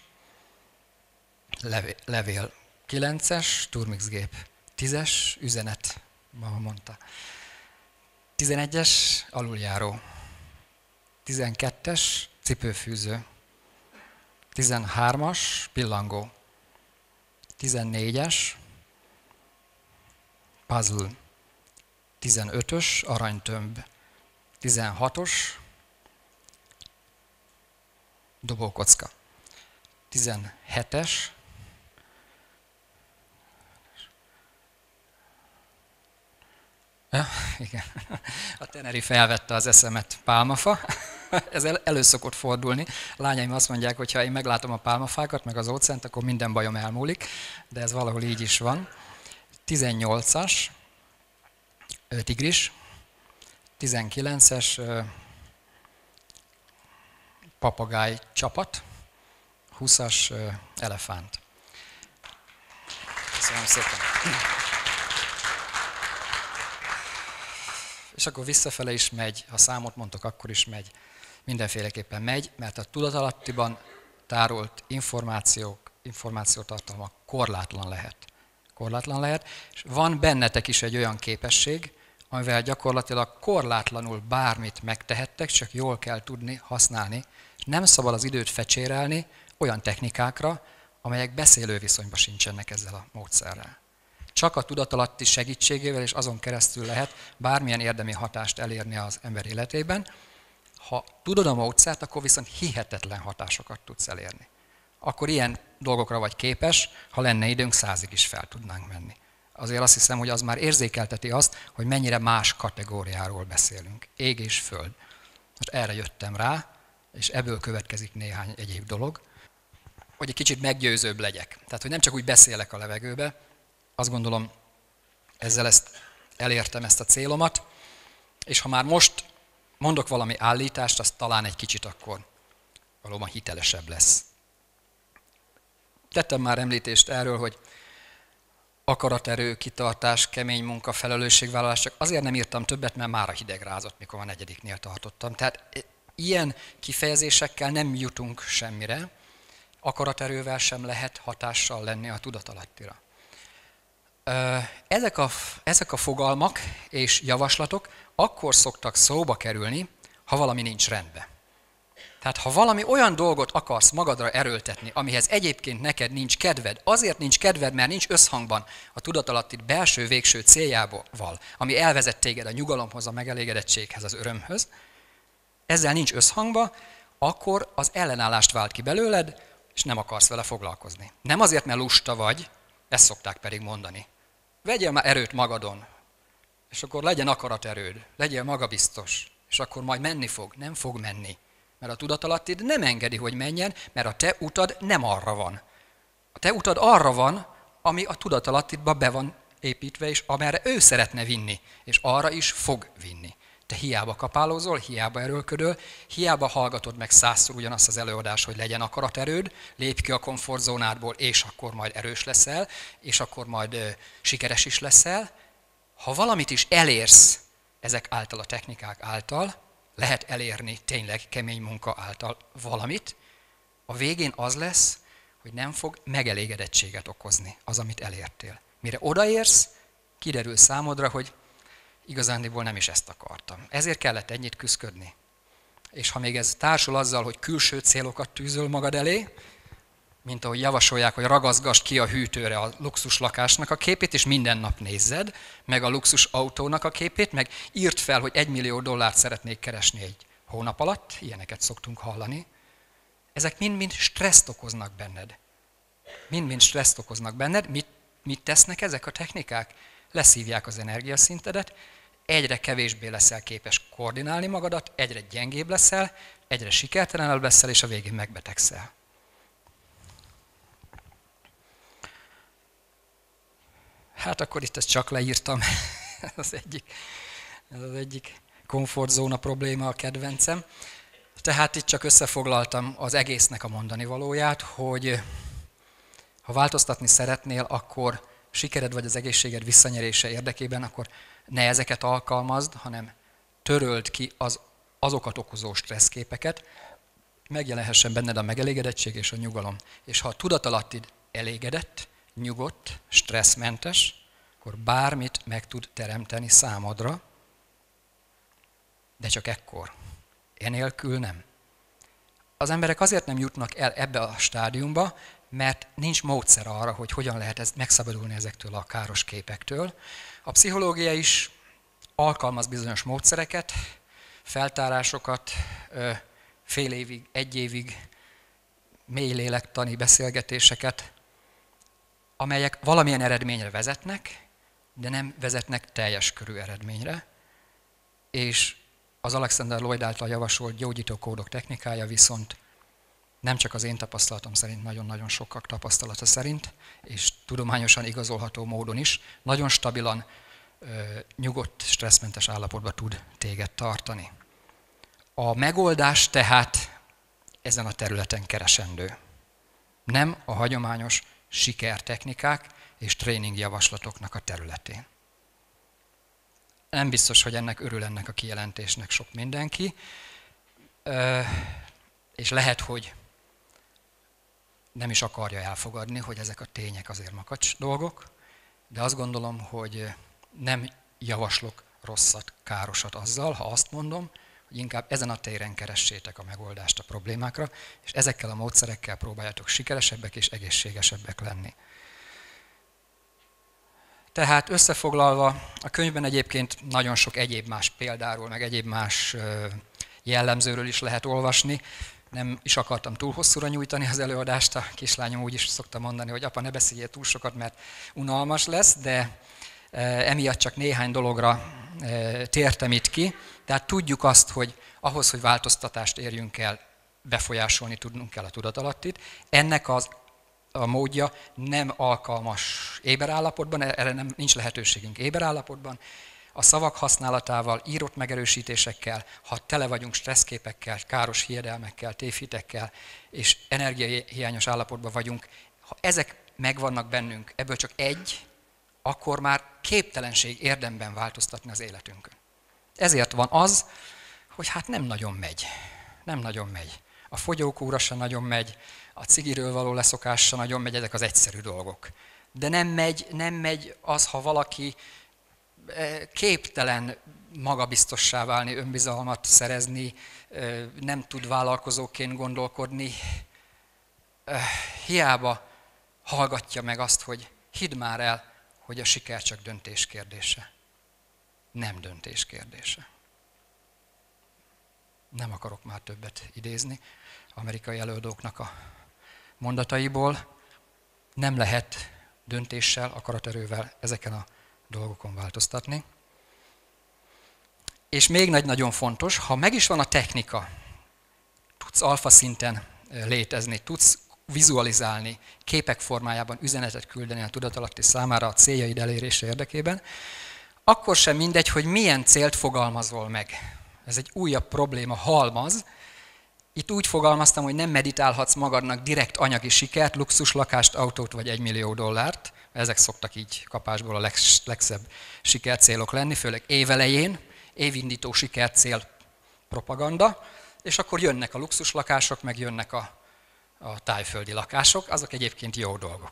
levél. Kilences turmixgép. Tízes üzenet. Mama mondta. Tizenegyes aluljáró. Tizenkettes cipőfűző. tizenhármas, pillangó. tizennégyes, puzzle. tizenötös, aranytömb. tizenhatos, dobókocka. tizenhetes, ja, igen. A teneri felvette az eszemet, pálmafa. Ez el, elő szokott fordulni. A lányaim azt mondják, hogy ha én meglátom a pálmafákat, meg az óceánt, akkor minden bajom elmúlik, de ez valahol így is van. tizennyolcas, tigris. tizenkilences, papagáj csapat. húszas, elefánt. Köszönöm szépen. És akkor visszafele is megy, ha számot mondtok, akkor is megy. Mindenféleképpen megy, mert a tudatalattiban tárolt információk, információtartalma korlátlan lehet. Korlátlan lehet, és van bennetek is egy olyan képesség, amivel gyakorlatilag korlátlanul bármit megtehettek, csak jól kell tudni használni, és nem szabad az időt fecsérelni olyan technikákra, amelyek beszélő viszonyban sincsenek ezzel a módszerrel. Csak a tudatalatti segítségével és azon keresztül lehet bármilyen érdemi hatást elérni az ember életében. Ha tudod a módszert, akkor viszont hihetetlen hatásokat tudsz elérni. Akkor ilyen dolgokra vagy képes, ha lenne időnk, százig is fel tudnánk menni. Azért azt hiszem, hogy az már érzékelteti azt, hogy mennyire más kategóriáról beszélünk. Ég és föld. Most erre jöttem rá, és ebből következik néhány egyéb dolog, hogy egy kicsit meggyőzőbb legyek. Tehát, hogy nem csak úgy beszélek a levegőbe, azt gondolom, ezzel ezt elértem ezt a célomat, és ha már most mondok valami állítást, az talán egy kicsit akkor valóban hitelesebb lesz. Tettem már említést erről, hogy akaraterő, kitartás, kemény munka, felelősségvállalás, csak azért nem írtam többet, mert mára hideg rázott, mikor a negyediknél tartottam. Tehát ilyen kifejezésekkel nem jutunk semmire, akaraterővel sem lehet hatással lenni a tudatalattira. Ezek a, ezek a fogalmak és javaslatok akkor szoktak szóba kerülni, ha valami nincs rendben. Tehát ha valami olyan dolgot akarsz magadra erőltetni, amihez egyébként neked nincs kedved, azért nincs kedved, mert nincs összhangban a tudatalattid belső végső céljával, ami elvezet téged a nyugalomhoz, a megelégedettséghez, az örömhöz, ezzel nincs összhangba, akkor az ellenállást vált ki belőled, és nem akarsz vele foglalkozni. Nem azért, mert lusta vagy, ezt szokták pedig mondani. Vegyél már erőt magadon, és akkor legyen akaraterőd, legyél magabiztos, és akkor majd menni fog, nem fog menni. Mert a tudatalattid nem engedi, hogy menjen, mert a te utad nem arra van. A te utad arra van, ami a tudatalattidba be van építve, és amerre ő szeretne vinni, és arra is fog vinni. Te hiába kapálózol, hiába erőlködöl, hiába hallgatod meg százszor ugyanazt az előadást, hogy legyen akaraterőd, lépj ki a komfortzónádból, és akkor majd erős leszel, és akkor majd ö, sikeres is leszel. Ha valamit is elérsz ezek által, a technikák által, lehet elérni tényleg kemény munka által valamit, a végén az lesz, hogy nem fog megelégedettséget okozni az, amit elértél. Mire odaérsz, kiderül számodra, hogy igazándiból nem is ezt akartam. Ezért kellett ennyit küszködni. És ha még ez társul azzal, hogy külső célokat tűzöl magad elé, mint ahogy javasolják, hogy ragaszgasd ki a hűtőre a luxus lakásnak a képét, és minden nap nézzed, meg a luxus autónak a képét, meg írd fel, hogy egy millió dollárt szeretnék keresni egy hónap alatt, ilyeneket szoktunk hallani. Ezek mind-mind stresszt okoznak benned. Mind-mind stresszt okoznak benned. Mit, mit tesznek ezek a technikák? Leszívják az energiaszintedet, egyre kevésbé leszel képes koordinálni magadat, egyre gyengébb leszel, egyre sikertelenebb leszel, és a végén megbetegszel. Hát akkor itt ezt csak leírtam, ez az egyik, ez az egyik komfortzóna probléma, a kedvencem. Tehát itt csak összefoglaltam az egésznek a mondani valóját, hogy ha változtatni szeretnél, akkor sikered vagy az egészséged visszanyerése érdekében, akkor ne ezeket alkalmazd, hanem töröld ki az, azokat okozó stresszképeket, megjelenhessen benned a megelégedettség és a nyugalom. És ha a tudatalattid elégedett, nyugodt, stresszmentes, akkor bármit meg tud teremteni számodra, de csak ekkor. Enélkül nem. Az emberek azért nem jutnak el ebbe a stádiumba, mert nincs módszer arra, hogy hogyan lehet ez, megszabadulni ezektől a káros képektől. A pszichológia is alkalmaz bizonyos módszereket, feltárásokat, fél évig, egy évig mély lélektani beszélgetéseket, amelyek valamilyen eredményre vezetnek, de nem vezetnek teljes körű eredményre. És az Alexander Lloyd által javasolt gyógyítókódok technikája viszont nem csak az én tapasztalatom szerint, nagyon-nagyon sokak tapasztalata szerint, és tudományosan igazolható módon is, nagyon stabilan, nyugodt, stresszmentes állapotba tud téged tartani. A megoldás tehát ezen a területen keresendő. Nem a hagyományos sikertechnikák és tréningjavaslatoknak a területén. Nem biztos, hogy ennek örül ennek a kijelentésnek sok mindenki, és lehet, hogy nem is akarja elfogadni, hogy ezek a tények azért makacs dolgok, de azt gondolom, hogy nem javaslok rosszat, károsat azzal, ha azt mondom, hogy inkább ezen a téren keressétek a megoldást a problémákra, és ezekkel a módszerekkel próbáljátok sikeresebbek és egészségesebbek lenni. Tehát összefoglalva, a könyvben egyébként nagyon sok egyéb más példáról, meg egyéb más jellemzőről is lehet olvasni. Nem is akartam túl hosszúra nyújtani az előadást, a kislányom úgy is szokta mondani, hogy apa, ne beszéljél túl sokat, mert unalmas lesz, de emiatt csak néhány dologra tértem itt ki. Tehát tudjuk azt, hogy ahhoz, hogy változtatást érjünk el, befolyásolni tudnunk kell a tudatalattit. Ennek az a módja nem alkalmas éberállapotban, erre nem, nincs lehetőségünk éberállapotban. A szavak használatával, írott megerősítésekkel, ha tele vagyunk stresszképekkel, káros hiedelmekkel, tévhitekkel, és energiahiányos állapotban vagyunk, ha ezek megvannak bennünk, ebből csak egy, akkor már képtelenség érdemben változtatni az életünkön. Ezért van az, hogy hát nem nagyon megy. Nem nagyon megy. A fogyókúra se nagyon megy, a cigiről való leszokás se nagyon megy, ezek az egyszerű dolgok. De nem megy, nem megy az, ha valaki képtelen magabiztossá válni, önbizalmat szerezni, nem tud vállalkozóként gondolkodni. Hiába hallgatja meg azt, hogy hidd már el, hogy a siker csak döntés kérdése. Nem döntés kérdése. Nem akarok már többet idézni amerikai előadóknak a mondataiból. Nem lehet döntéssel, akaraterővel ezeken a dolgokon változtatni. És még nagy nagyon fontos, ha meg is van a technika, tudsz alfa szinten létezni, tudsz vizualizálni, képek formájában üzenetet küldeni a tudatalatti számára a céljaid elérése érdekében, akkor sem mindegy, hogy milyen célt fogalmazol meg. Ez egy újabb probléma, halmaz. Itt úgy fogalmaztam, hogy nem meditálhatsz magadnak direkt anyagi sikert, luxuslakást, autót vagy egymillió dollárt. Ezek szoktak így kapásból a leg, legszebb sikercélok lenni, főleg évelején, évindító sikercél propaganda, és akkor jönnek a luxuslakások, meg jönnek a, a tájföldi lakások, azok egyébként jó dolgok.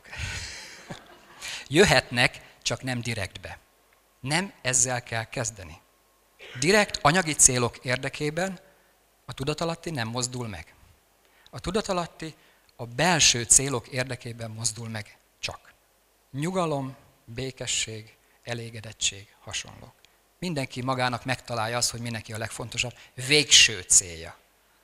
Jöhetnek, csak nem direktbe. Nem ezzel kell kezdeni. Direkt anyagi célok érdekében a tudatalatti nem mozdul meg. A tudatalatti a belső célok érdekében mozdul meg csak. Nyugalom, békesség, elégedettség, hasonlók. Mindenki magának megtalálja azt, hogy mi neki a legfontosabb végső célja.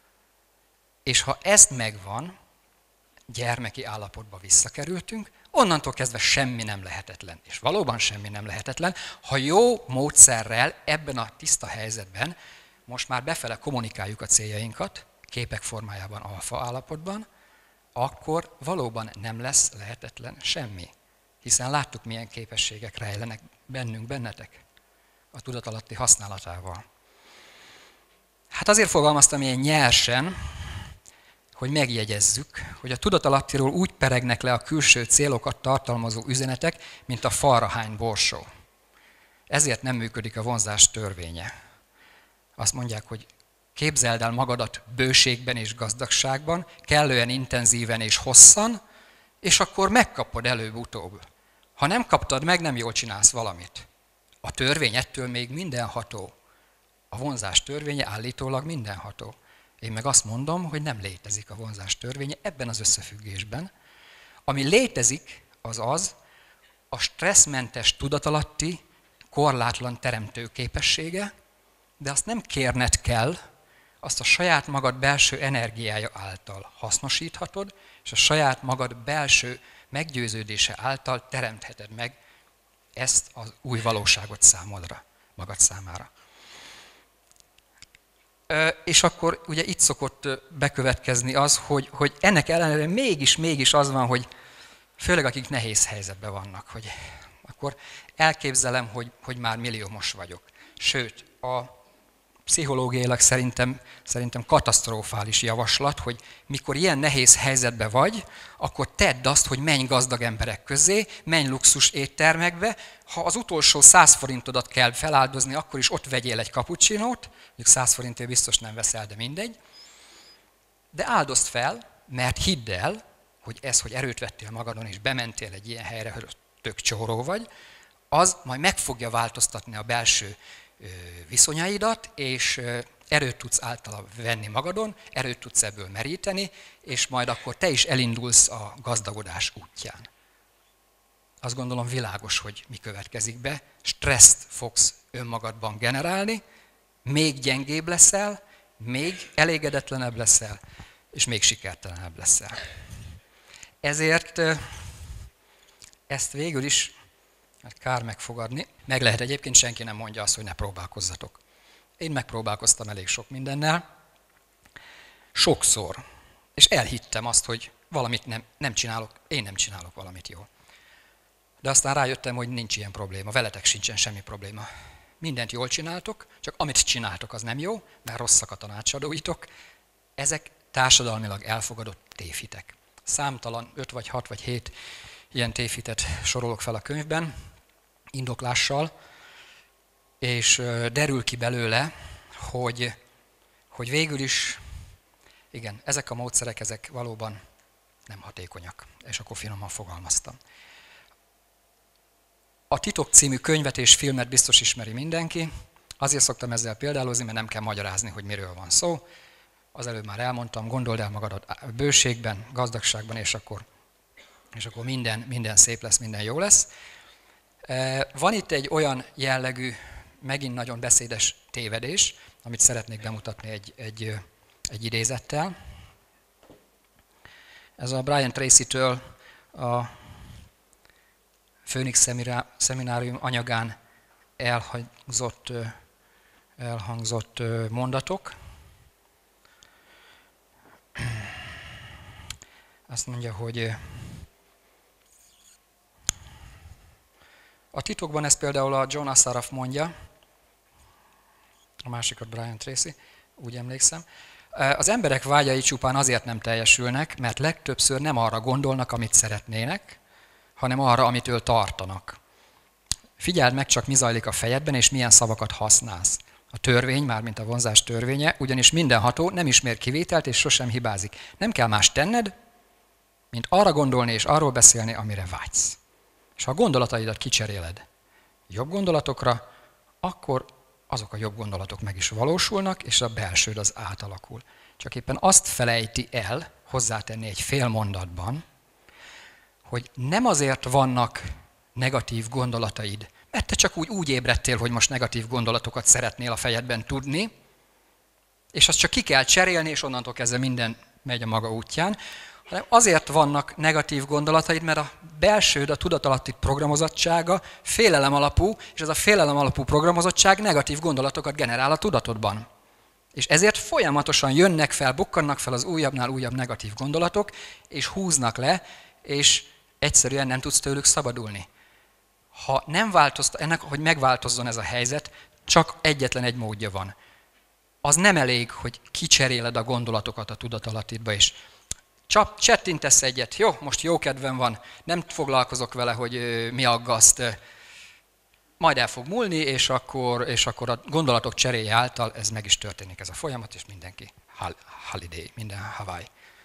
És ha ezt megvan, gyermeki állapotba visszakerültünk, onnantól kezdve semmi nem lehetetlen. És valóban semmi nem lehetetlen, ha jó módszerrel ebben a tiszta helyzetben most már befele kommunikáljuk a céljainkat, képek formájában, alfa állapotban, akkor valóban nem lesz lehetetlen semmi. Hiszen láttuk, milyen képességek rejlenek bennünk, bennetek a tudatalatti használatával. Hát azért fogalmaztam ilyen nyersen, hogy megjegyezzük, hogy a tudatalattiról úgy peregnek le a külső célokat tartalmazó üzenetek, mint a falra hány borsó. Ezért nem működik a vonzás törvénye. Azt mondják, hogy képzeld el magadat bőségben és gazdagságban, kellően intenzíven és hosszan, és akkor megkapod előbb-utóbb. Ha nem kaptad meg, nem jól csinálsz valamit. A törvény ettől még mindenható. A vonzás törvénye állítólag mindenható. Én meg azt mondom, hogy nem létezik a vonzás törvénye ebben az összefüggésben. Ami létezik, az az, a stresszmentes tudatalatti, korlátlan teremtő képessége, de azt nem kérned kell, azt a saját magad belső energiája által hasznosíthatod, és a saját magad belső meggyőződése által teremtheted meg ezt az új valóságot számodra, magad számára. És akkor ugye itt szokott bekövetkezni az, hogy, hogy ennek ellenére mégis, mégis az van, hogy főleg akik nehéz helyzetben vannak, hogy akkor elképzelem, hogy, hogy már milliómos vagyok. Sőt, a pszichológiailag szerintem, szerintem katasztrofális javaslat, hogy mikor ilyen nehéz helyzetben vagy, akkor tedd azt, hogy menj gazdag emberek közé, menj luxus éttermekbe, ha az utolsó száz forintodat kell feláldozni, akkor is ott vegyél egy cappuccinót, mondjuk száz forintért biztos nem veszel, de mindegy. De áldozd fel, mert hidd el, hogy ez, hogy erőt vettél magadon és bementél egy ilyen helyre, hogy tök csóró vagy, az majd meg fogja változtatni a belső viszonyaidat, és erőt tudsz általa venni magadon, erőt tudsz ebből meríteni, és majd akkor te is elindulsz a gazdagodás útján. Azt gondolom világos, hogy mi következik be, stresszt fogsz önmagadban generálni, még gyengébb leszel, még elégedetlenebb leszel, és még sikertelenebb leszel. Ezért ezt végül is, hát kár megfogadni, meg lehet egyébként, senki nem mondja azt, hogy ne próbálkozzatok. Én megpróbálkoztam elég sok mindennel, sokszor, és elhittem azt, hogy valamit nem, nem csinálok, én nem csinálok valamit jól. De aztán rájöttem, hogy nincs ilyen probléma, veletek sincsen semmi probléma. Mindent jól csináltok, csak amit csináltok, az nem jó, mert rosszak a tanácsadóitok. Ezek társadalmilag elfogadott tévhitek. Számtalan, öt vagy hat vagy hét ilyen tévhitet sorolok fel a könyvben, indoklással, és derül ki belőle, hogy, hogy végül is, igen, ezek a módszerek, ezek valóban nem hatékonyak, és akkor finoman fogalmaztam. A Titok című könyvet és filmet biztos ismeri mindenki, azért szoktam ezzel példálozni, mert nem kell magyarázni, hogy miről van szó. Az előbb már elmondtam, gondold el magadat bőségben, gazdagságban, és akkor, és akkor minden, minden szép lesz, minden jó lesz. Van itt egy olyan jellegű, megint nagyon beszédes tévedés, amit szeretnék bemutatni egy, egy, egy idézettel. Ez a Brian Tracy-től a Phoenix Szeminárium anyagán elhangzott, elhangzott mondatok. Azt mondja, hogy a titokban ezt például a John Assaraf mondja, a másikat Brian Tracy, úgy emlékszem. Az emberek vágyai csupán azért nem teljesülnek, mert legtöbbször nem arra gondolnak, amit szeretnének, hanem arra, amitől tartanak. Figyeld meg csak, mi zajlik a fejedben, és milyen szavakat használsz. A törvény, mármint a vonzás törvénye, ugyanis mindenható, nem ismer kivételt, és sosem hibázik. Nem kell más tenned, mint arra gondolni és arról beszélni, amire vágysz. És ha a gondolataidat kicseréled jobb gondolatokra, akkor azok a jobb gondolatok meg is valósulnak, és a belsőd az átalakul. Csak éppen azt felejti el hozzátenni egy fél mondatban, hogy nem azért vannak negatív gondolataid, mert te csak úgy, úgy ébredtél, hogy most negatív gondolatokat szeretnél a fejedben tudni, és azt csak ki kell cserélni, és onnantól kezdve minden megy a maga útján, hanem azért vannak negatív gondolataid, mert a belsőd, a tudatalatti programozottsága félelem alapú, és ez a félelem alapú programozottság negatív gondolatokat generál a tudatodban. És ezért folyamatosan jönnek fel, bukkannak fel az újabbnál újabb negatív gondolatok, és húznak le, és egyszerűen nem tudsz tőlük szabadulni. Ha nem változt, ennek, hogy megváltozzon ez a helyzet, csak egyetlen egy módja van. Az nem elég, hogy kicseréled a gondolatokat a tudatalattidba, és Csap, csettintesz egyet, jó, most jó kedvem van, nem foglalkozok vele, hogy mi aggaszt, majd el fog múlni, és akkor, és akkor a gondolatok cseréje által ez meg is történik, ez a folyamat, és mindenki holiday, minden Hawaii.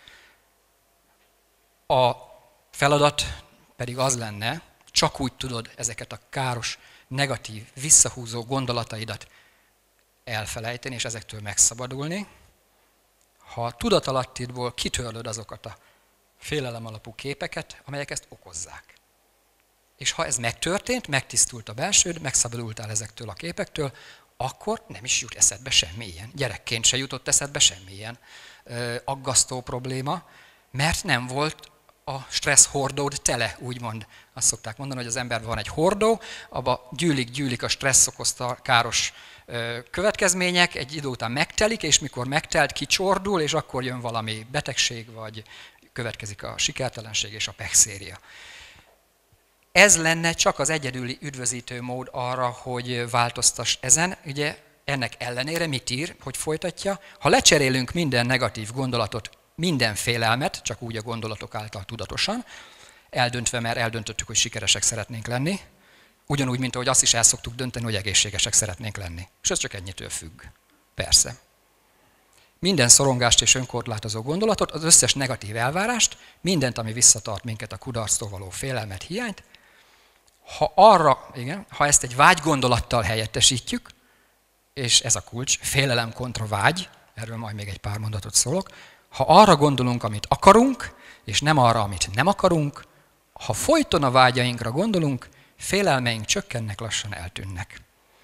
A feladat pedig az lenne, csak úgy tudod ezeket a káros, negatív, visszahúzó gondolataidat elfelejteni, és ezektől megszabadulni, ha a tudatalattidból kitörlöd azokat a félelem alapú képeket, amelyek ezt okozzák. És ha ez megtörtént, megtisztult a belsőd, megszabadultál ezektől a képektől, akkor nem is jut eszedbe semmilyen. Gyerekként se jutott eszedbe semmilyen ö, aggasztó probléma, mert nem volt a stressz hordód tele, úgymond. Azt szokták mondani, hogy az emberben van egy hordó, abba gyűlik-gyűlik a stressz okozta káros ö, következmények, egy idő után megtelik, és mikor megtelt, kicsordul, és akkor jön valami betegség, vagy következik a sikertelenség és a pechszéria. Ez lenne csak az egyedüli üdvözítő mód arra, hogy változtass ezen. Ugye ennek ellenére mit ír, hogy folytatja? Ha lecserélünk minden negatív gondolatot, minden félelmet, csak úgy a gondolatok által tudatosan, eldöntve, mert eldöntöttük, hogy sikeresek szeretnénk lenni, ugyanúgy, mint ahogy azt is el szoktuk dönteni, hogy egészségesek szeretnénk lenni. És ez csak ennyitől függ. Persze. Minden szorongást és önkorlátozó gondolatot, az összes negatív elvárást, mindent, ami visszatart minket a kudarctól való félelmet, hiányt, ha arra, igen, ha ezt egy vágygondolattal helyettesítjük, és ez a kulcs, félelem kontra vágy, erről majd még egy pár mondatot szólok, ha arra gondolunk, amit akarunk, és nem arra, amit nem akarunk, ha folyton a vágyainkra gondolunk, félelmeink csökkennek, lassan eltűnnek.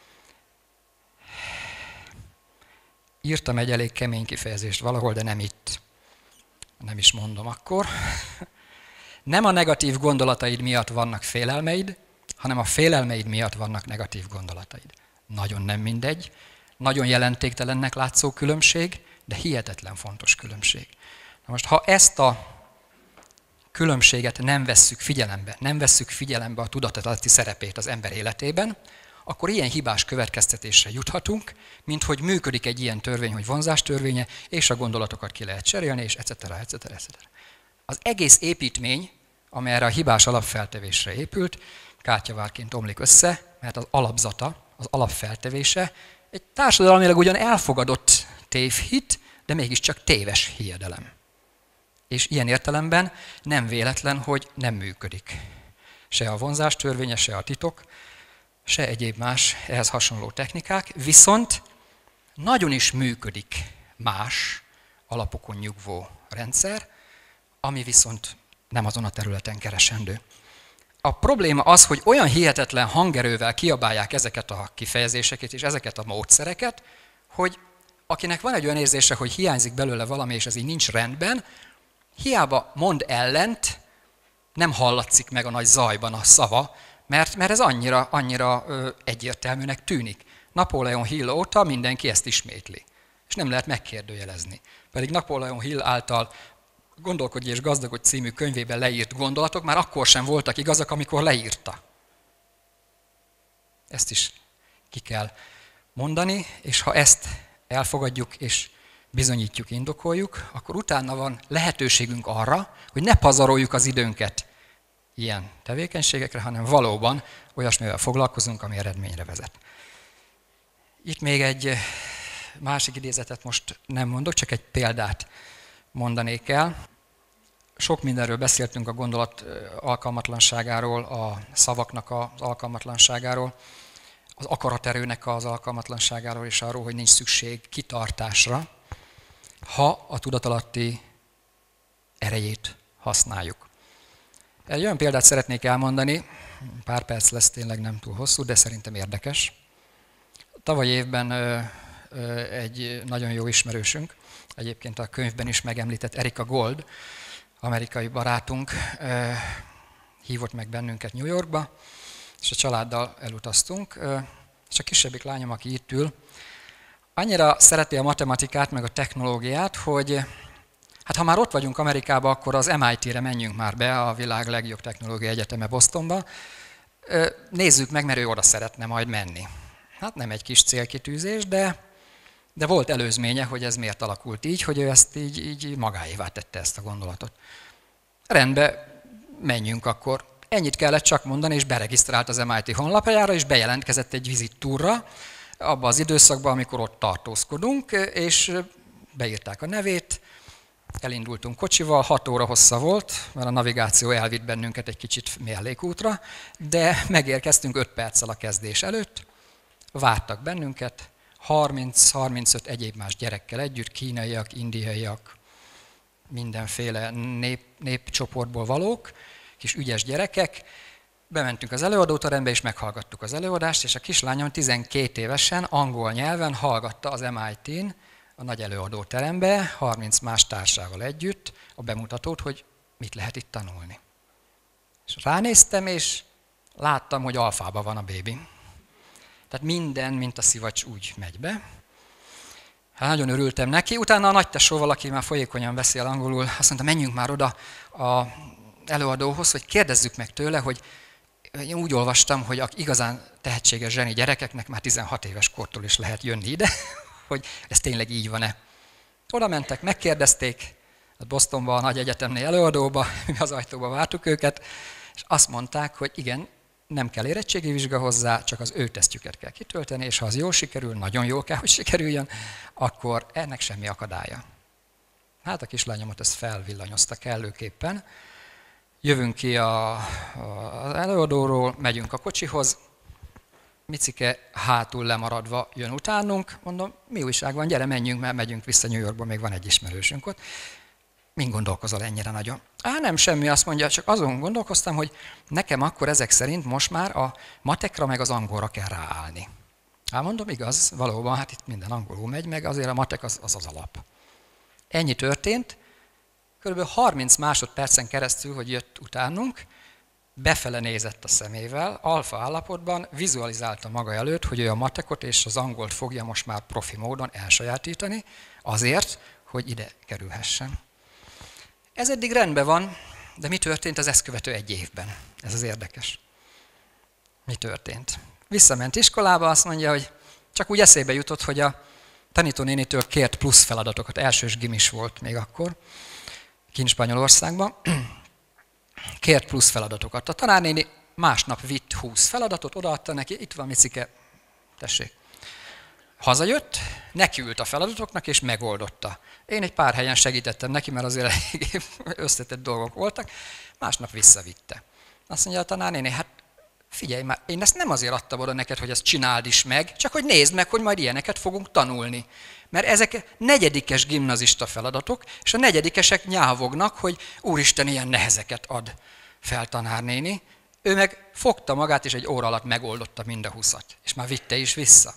Írtam egy elég kemény kifejezést valahol, de nem itt. Nem is mondom akkor. Nem a negatív gondolataid miatt vannak félelmeid, hanem a félelmeid miatt vannak negatív gondolataid. Nagyon nem mindegy, nagyon jelentéktelennek látszó különbség, de hihetetlen fontos különbség. Na most, ha ezt a különbséget nem vesszük figyelembe, nem vesszük figyelembe a tudatalatti szerepét az ember életében, akkor ilyen hibás következtetésre juthatunk, mint hogy működik egy ilyen törvény, hogy vonzás törvénye, és a gondolatokat ki lehet cserélni, és et cetera, et cetera, et cetera. Az egész építmény, amelyre a hibás alapfeltevésre épült, kártyavárként omlik össze, mert az alapzata, az alapfeltevése egy társadalmilag ugyan elfogadott tévhit, de mégiscsak téves hiedelem. És ilyen értelemben nem véletlen, hogy nem működik. Se a vonzás törvénye, se a titok, se egyéb más ehhez hasonló technikák, viszont nagyon is működik más alapokon nyugvó rendszer, ami viszont nem azon a területen keresendő. A probléma az, hogy olyan hihetetlen hangerővel kiabálják ezeket a kifejezéseket és ezeket a módszereket, hogy akinek van egy olyan érzése, hogy hiányzik belőle valami, és ez így nincs rendben, hiába mond ellent, nem hallatszik meg a nagy zajban a szava, mert, mert ez annyira, annyira ö, egyértelműnek tűnik. Napóleon Hill óta mindenki ezt ismétli, és nem lehet megkérdőjelezni. Pedig Napóleon Hill által Gondolkodj és gazdagodj című könyvében leírt gondolatok már akkor sem voltak igazak, amikor leírta. Ezt is ki kell mondani, és ha ezt elfogadjuk és bizonyítjuk, indokoljuk, akkor utána van lehetőségünk arra, hogy ne pazaroljuk az időnket ilyen tevékenységekre, hanem valóban olyasmivel foglalkozunk, ami eredményre vezet. Itt még egy másik idézetet most nem mondok, csak egy példát mondanék el. Sok mindenről beszéltünk, a gondolat alkalmatlanságáról, a szavaknak az alkalmatlanságáról, az akaraterőnek az alkalmatlanságáról, és arról, hogy nincs szükség kitartásra, ha a tudatalatti erejét használjuk. Egy olyan példát szeretnék elmondani, pár perc lesz, tényleg nem túl hosszú, de szerintem érdekes. Tavaly évben egy nagyon jó ismerősünk, egyébként a könyvben is megemlített Erika Gold, amerikai barátunk, hívott meg bennünket New Yorkba, és a családdal elutaztunk, és a kisebbik lányom, aki itt ül, annyira szereti a matematikát, meg a technológiát, hogy hát ha már ott vagyunk Amerikában, akkor az em i té-re menjünk már be, a világ legjobb technológiai egyeteme Bostonba. Nézzük meg, mert ő oda szeretne majd menni. Hát nem egy kis célkitűzés, de, de volt előzménye, hogy ez miért alakult így, hogy ő ezt így, így magáévá tette ezt a gondolatot. Rendben, menjünk akkor. Ennyit kellett csak mondani, és beregisztrált az em i té honlapjára, és bejelentkezett egy vizittúrra abban az időszakban, amikor ott tartózkodunk, és beírták a nevét, elindultunk kocsival, hat óra hossza volt, mert a navigáció elvitt bennünket egy kicsit mellékútra, de megérkeztünk öt perccel a kezdés előtt, vártak bennünket, harminc-harmincöt egyéb más gyerekkel együtt, kínaiak, indiaiak, mindenféle nép, népcsoportból valók, kis ügyes gyerekek. Bementünk az előadóterembe, és meghallgattuk az előadást, és a kislányom tizenkét évesen angol nyelven hallgatta az em i té-n a nagy előadóterembe, harminc más társával együtt a bemutatót, hogy mit lehet itt tanulni. És ránéztem, és láttam, hogy alfában van a bébi. Tehát minden, mint a szivacs, úgy megy be. Hát nagyon örültem neki. Utána a nagytesóval, aki már folyékonyan beszél angolul, azt mondta, menjünk már oda az előadóhoz, hogy kérdezzük meg tőle, hogy én úgy olvastam, hogy a igazán tehetséges zseni gyerekeknek már tizenhat éves kortól is lehet jönni ide, hogy ez tényleg így van-e. Oda mentek, megkérdezték, a Bostonban, a nagy egyetemnél előadóba, mi az ajtóba vártuk őket, és azt mondták, hogy igen, nem kell érettségi vizsga hozzá, csak az ő tesztjüket kell kitölteni, és ha az jól sikerül, nagyon jól kell, hogy sikerüljön, akkor ennek semmi akadálya. Hát a kislányomat ezt felvillanyozta kellőképpen. Jövünk ki a, a, az előadóról, megyünk a kocsihoz, Micike hátul lemaradva jön utánunk, mondom, mi újság van, gyere, menjünk, mert megyünk vissza New Yorkba, még van egy ismerősünk ott. Mind gondolkozol ennyire nagyon? Á, nem semmi, azt mondja, csak azon gondolkoztam, hogy nekem akkor ezek szerint most már a matekra meg az angolra kell ráállni. Hát mondom, igaz, valóban, hát itt minden angolul megy, meg azért a matek az az, az alap. Ennyi történt, körülbelül harminc másodpercen keresztül, hogy jött utánunk, befele nézett a szemével, alfa állapotban vizualizálta maga előtt, hogy ő a matekot és az angolt fogja most már profi módon elsajátítani, azért, hogy ide kerülhessen. Ez eddig rendben van, de mi történt az ezt követő egy évben? Ez az érdekes. Mi történt? Visszament iskolába, azt mondja, hogy csak úgy eszébe jutott, hogy a tanítónénitől kért plusz feladatokat, elsős gimis volt még akkor, kint Spanyolországban, kért plusz feladatokat. A tanárnéni másnap vitt húsz feladatot, odaadta neki, itt van Micike, tessék. Hazajött, nekiült a feladatoknak, és megoldotta. Én egy pár helyen segítettem neki, mert azért elég összetett dolgok voltak, másnap visszavitte. Azt mondja a tanárnéni, hát figyelj már, én ezt nem azért adtam oda neked, hogy ezt csináld is meg, csak hogy nézd meg, hogy majd ilyeneket fogunk tanulni. Mert ezek negyedikes gimnazista feladatok, és a negyedikesek nyávognak, hogy úristen, ilyen nehezeket ad fel tanárnéni. Ő meg fogta magát, és egy óra alatt megoldotta mind a húszat, és már vitte is vissza.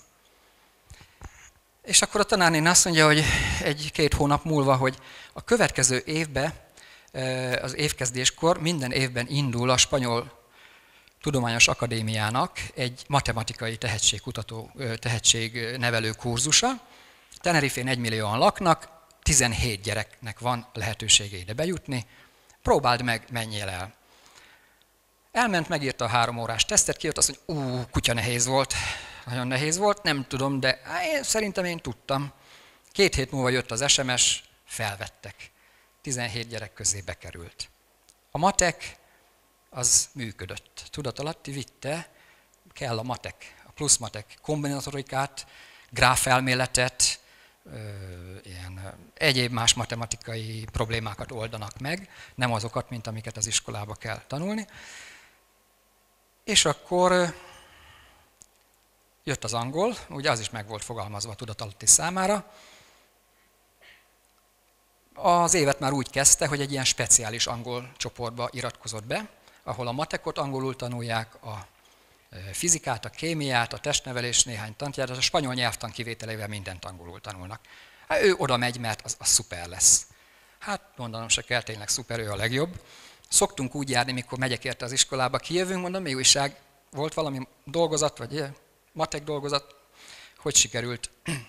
És akkor a tanárnéni azt mondja, hogy egy-két hónap múlva, hogy a következő évben, az évkezdéskor minden évben indul a Spanyol Tudományos Akadémiának egy matematikai tehetségkutató, tehetségnevelő kurzusa. Tenerifén egymillióan laknak, tizenhét gyereknek van lehetősége ide bejutni. Próbáld meg, menjél el. Elment, megírta a három órás tesztet, kijött azt, hogy ú, kutya nehéz volt. Nagyon nehéz volt, nem tudom, de én, szerintem én tudtam. Két hét múlva jött az es em es, felvettek. tizenhét gyerek közé bekerült. A matek az működött. Tudatalatti vitte, kell a matek, a plusz matek, kombinatorikát, gráfelméletet, ilyen egyéb más matematikai problémákat oldanak meg, nem azokat, mint amiket az iskolába kell tanulni. És akkor jött az angol, ugye az is meg volt fogalmazva a tudatalatti számára. Az évet már úgy kezdte, hogy egy ilyen speciális angol csoportba iratkozott be, ahol a matekot angolul tanulják, a fizikát, a kémiát, a testnevelés néhány tantját, a spanyol nyelvtan kivételével mindent angolul tanulnak. Hát ő oda megy, mert az, az szuper lesz. Hát mondanom se kell, tényleg szuper, ő a legjobb. Szoktunk úgy járni, mikor megyek érte az iskolába, kijövünk, mondom, mi újság, volt valami dolgozat, vagy ilyen, matek dolgozat, hogy sikerült?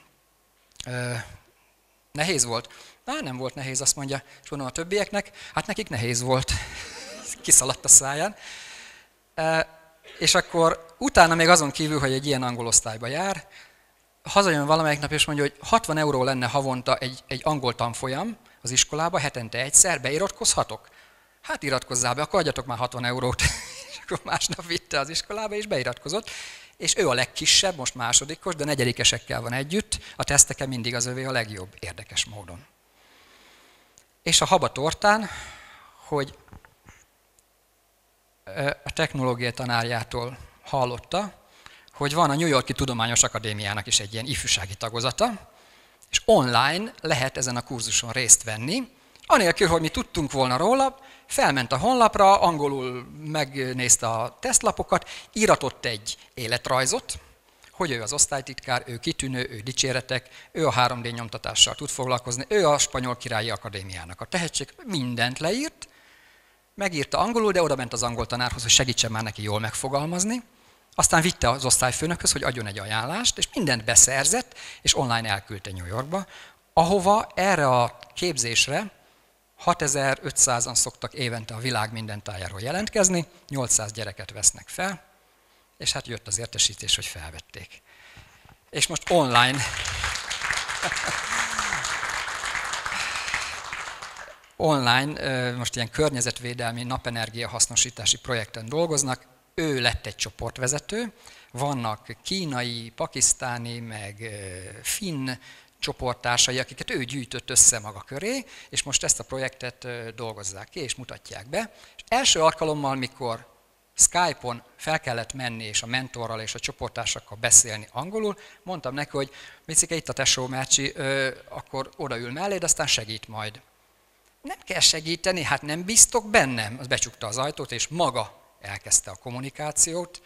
Nehéz volt? Á, nem volt nehéz, azt mondja, és mondom a többieknek, hát nekik nehéz volt. Kiszaladt a száján. E, és akkor utána még azon kívül, hogy egy ilyen angol osztályba jár, hazajön valamelyik nap, és mondja, hogy hatvan euró lenne havonta egy, egy angol tanfolyam az iskolába, hetente egyszer, beiratkozhatok? Hát iratkozzál be, akkor adjatok már hatvan eurót. És akkor másnap vitte az iskolába, és beiratkozott. És ő a legkisebb, most másodikos, de negyedikesekkel van együtt, a teszteken mindig az övé a legjobb, érdekes módon. És a haba tortán, hogy a technológia tanárjától hallotta, hogy van a New York-i Tudományos Akadémiának is egy ilyen ifjúsági tagozata, és online lehet ezen a kurzuson részt venni, anélkül, hogy mi tudtunk volna róla, felment a honlapra, angolul megnézte a tesztlapokat, íratott egy életrajzot, hogy ő az osztálytitkár, ő kitűnő, ő dicséretek, ő a három dé nyomtatással tud foglalkozni, ő a Spanyol Királyi Akadémiának a tehetség, mindent leírt, megírta angolul, de oda ment az angol tanárhoz, hogy segítsen már neki jól megfogalmazni, aztán vitte az osztályfőnökhöz, hogy adjon egy ajánlást, és mindent beszerzett, és online elküldte New Yorkba, ahova erre a képzésre hatezer-ötszázan szoktak évente a világ minden tájáról jelentkezni, nyolcszáz gyereket vesznek fel, és hát jött az értesítés, hogy felvették. És most online... online, most ilyen környezetvédelmi napenergia hasznosítási projekten dolgoznak, ő lett egy csoportvezető, vannak kínai, pakisztáni, meg finn csoporttársai, akiket ő gyűjtött össze maga köré, és most ezt a projektet dolgozzák ki, és mutatják be. És első alkalommal, mikor Skype-on fel kellett menni, és a mentorral és a csoporttársakkal beszélni angolul, mondtam neki, hogy Micike, itt a tesó Márcsi, akkor odaül melléd, aztán segít majd. Nem kell segíteni, hát nem bíztok bennem. Az becsukta az ajtót, és maga elkezdte a kommunikációt,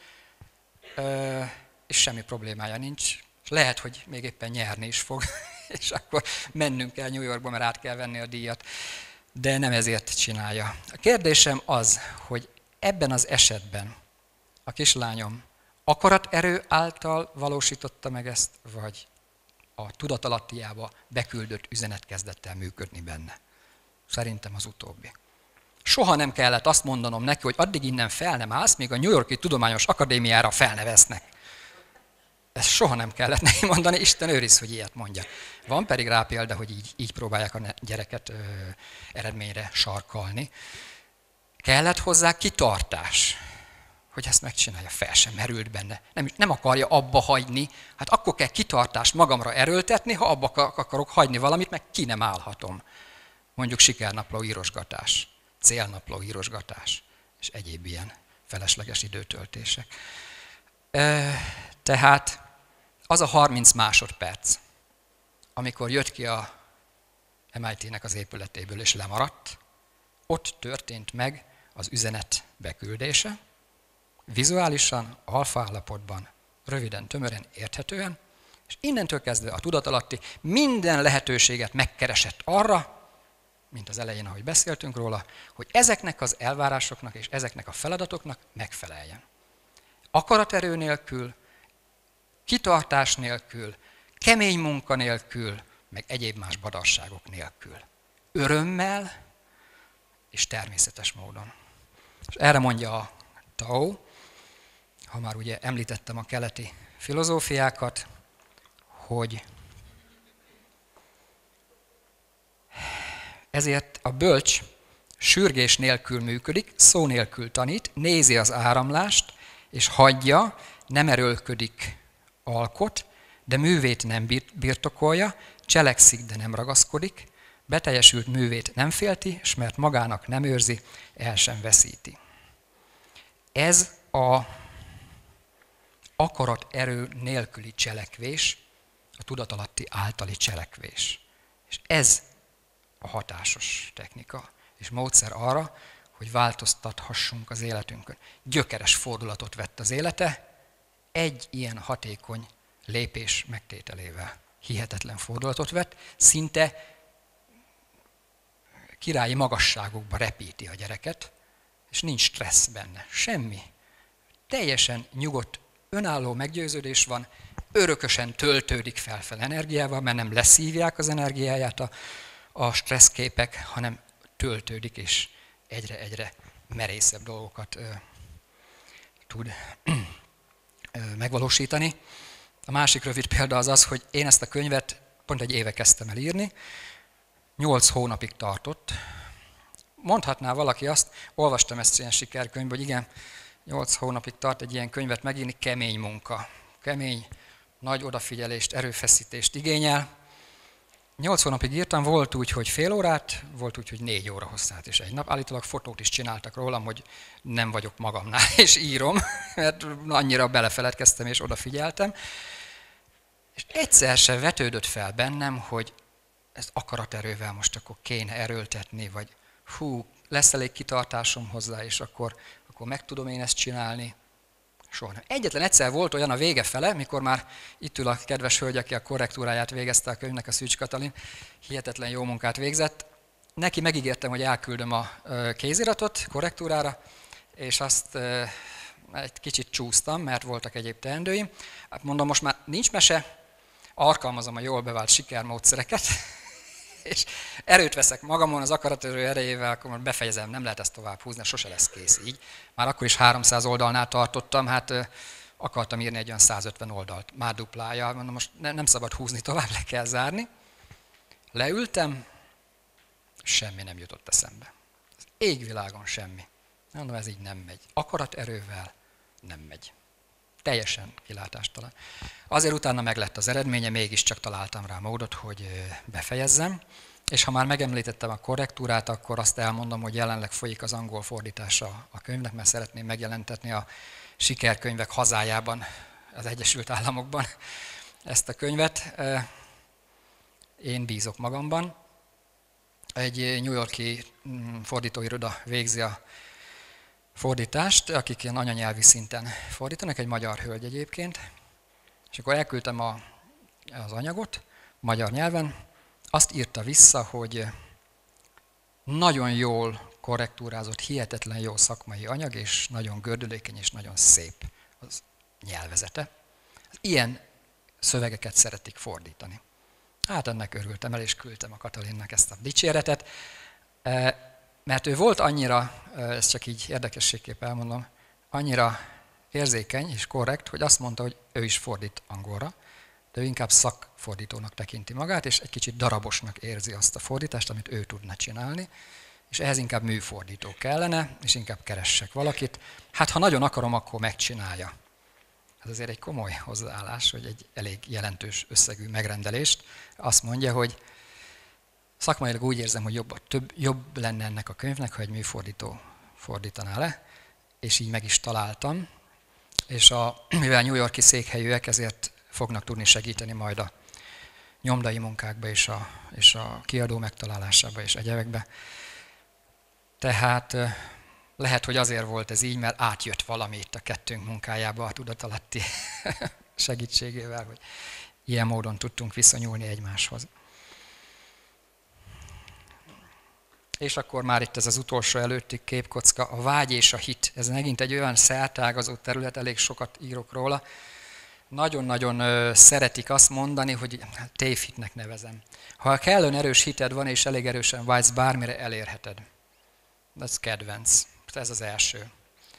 és semmi problémája nincs. És lehet, hogy még éppen nyerni is fog, és akkor mennünk kell New Yorkba, mert át kell venni a díjat. De nem ezért csinálja. A kérdésem az, hogy ebben az esetben a kislányom akaraterő által valósította meg ezt, vagy a tudatalattiába beküldött üzenet kezdett el működni benne. Szerintem az utóbbi. Soha nem kellett azt mondanom neki, hogy addig innen fel nem állsz, míg a New York-i Tudományos Akadémiára fel ne vesznek. Ezt soha nem kellett neki mondani, Isten őriz, hogy ilyet mondja. Van pedig rá példa, hogy így, így próbálják a gyereket ö, eredményre sarkalni. Kellett hozzá kitartás, hogy ezt megcsinálja, fel sem merült benne. Nem, nem akarja abba hagyni, hát akkor kell kitartást magamra erőltetni, ha abba akarok hagyni valamit, meg ki nem állhatom. Mondjuk sikernapló írosgatás, célnapló írosgatás, és egyéb ilyen felesleges időtöltések. Tehát az a harminc másodperc, amikor jött ki a em i té-nek az épületéből és lemaradt, ott történt meg az üzenet beküldése, vizuálisan, alfa állapotban, röviden, tömören, érthetően, és innentől kezdve a tudatalatti minden lehetőséget megkeresett arra, mint az elején, ahogy beszéltünk róla, hogy ezeknek az elvárásoknak és ezeknek a feladatoknak megfeleljen. Akaraterő nélkül, kitartás nélkül, kemény munka nélkül, meg egyéb más badarságok nélkül. Örömmel és természetes módon. És erre mondja a Tao, ha már ugye említettem a keleti filozófiákat, hogy ezért a bölcs sürgés nélkül működik, szó nélkül tanít, nézi az áramlást, és hagyja, nem erőlködik, alkot, de művét nem birtokolja, cselekszik, de nem ragaszkodik, beteljesült művét nem félti, és mert magának nem őrzi, el sem veszíti. Ez a akaraterő nélküli cselekvés, a tudatalatti általi cselekvés. És ez a hatásos technika és módszer arra, hogy változtathassunk az életünkön. Gyökeres fordulatot vett az élete, egy ilyen hatékony lépés megtételével. Hihetetlen fordulatot vett, szinte királyi magasságokba repíti a gyereket, és nincs stressz benne, semmi. Teljesen nyugodt, önálló meggyőződés van, örökösen töltődik felfel energiával, mert nem leszívják az energiáját a, a stresszképek, hanem töltődik, és egyre-egyre merészebb dolgokat ö, tud ö, megvalósítani. A másik rövid példa az az, hogy én ezt a könyvet pont egy éve kezdtem el írni, nyolc hónapig tartott. Mondhatná valaki azt, olvastam ezt ilyen sikerkönyvből, hogy igen, nyolc hónapig tart egy ilyen könyvet megírni, kemény munka. Kemény, nagy odafigyelést, erőfeszítést igényel. nyolc hónapig írtam, volt úgy, hogy fél órát, volt úgy, hogy négy óra hosszát is egy nap. Állítólag fotót is csináltak rólam, hogy nem vagyok magamnál, és írom, mert annyira belefeledkeztem és odafigyeltem. És egyszer se vetődött fel bennem, hogy ezt akaraterővel most akkor kéne erőltetni, vagy hú, lesz elég kitartásom hozzá, és akkor, akkor meg tudom én ezt csinálni. Soha nem. Egyetlen egyszer volt olyan a vége fele, mikor már itt ül a kedves hölgy, aki a korrektúráját végezte a könyvnek, a Szűcs Katalin, hihetetlen jó munkát végzett. Neki megígértem, hogy elküldöm a kéziratot korrektúrára, és azt egy kicsit csúsztam, mert voltak egyéb teendőim. Hát mondom, most már nincs mese, alkalmazom a jól bevált sikermódszereket, és erőt veszek magamon az akaraterő erejével, akkor befejezem, nem lehet ezt tovább húzni, sose lesz kész így. Már akkor is háromszáz oldalnál tartottam, hát akartam írni egy olyan százötven oldalt, már duplája, mondom, most nem szabad húzni tovább, le kell zárni. Leültem, semmi nem jutott eszembe. Az égvilágon semmi. Mondom, ez így nem megy. Akaraterővel nem megy. Teljesen kilátástalan. Azért utána meglett az eredménye, mégiscsak találtam rá módot, hogy befejezzem. És ha már megemlítettem a korrektúrát, akkor azt elmondom, hogy jelenleg folyik az angol fordítása a könyvnek, mert szeretném megjelentetni a sikerkönyvek hazájában, az Egyesült Államokban ezt a könyvet. Én bízok magamban. Egy New York-i fordítóiroda végzi a fordítást, akik ilyen anyanyelvi szinten fordítanak, egy magyar hölgy egyébként. És akkor elküldtem a, az anyagot magyar nyelven, azt írta vissza, hogy nagyon jól korrektúrázott, hihetetlen jó szakmai anyag, és nagyon gördülékeny, és nagyon szép az nyelvezete. Ilyen szövegeket szeretik fordítani. Hát ennek örültem el, és küldtem a Katalinnak ezt a dicséretet, mert ő volt annyira, ezt csak így érdekességképp elmondom, annyira érzékeny és korrekt, hogy azt mondta, hogy ő is fordít angolra, de ő inkább szakfordítónak tekinti magát, és egy kicsit darabosnak érzi azt a fordítást, amit ő tudna csinálni, és ehhez inkább műfordító kellene, és inkább keressek valakit. Hát ha nagyon akarom, akkor megcsinálja. Ez azért egy komoly hozzáállás, hogy egy elég jelentős összegű megrendelést. Azt mondja, hogy szakmailag úgy érzem, hogy jobb, több, jobb lenne ennek a könyvnek, ha egy műfordító fordítaná le, és így meg is találtam. És a, mivel New York-i székhelyűek, ezért fognak tudni segíteni majd a nyomdai munkákba és a, és a kiadó megtalálásába és egyebekbe. Tehát lehet, hogy azért volt ez így, mert átjött valami itt a kettőnk munkájába a tudatalatti segítségével, hogy ilyen módon tudtunk viszonyulni egymáshoz. És akkor már itt ez az utolsó előtti képkocka, a vágy és a hit. Ez megint egy olyan szertágazó terület, elég sokat írok róla. Nagyon-nagyon szeretik azt mondani, hogy tévhitnek nevezem. Ha kellően erős hited van, és elég erősen vágysz, bármire elérheted. Ez kedvenc. Ez az első.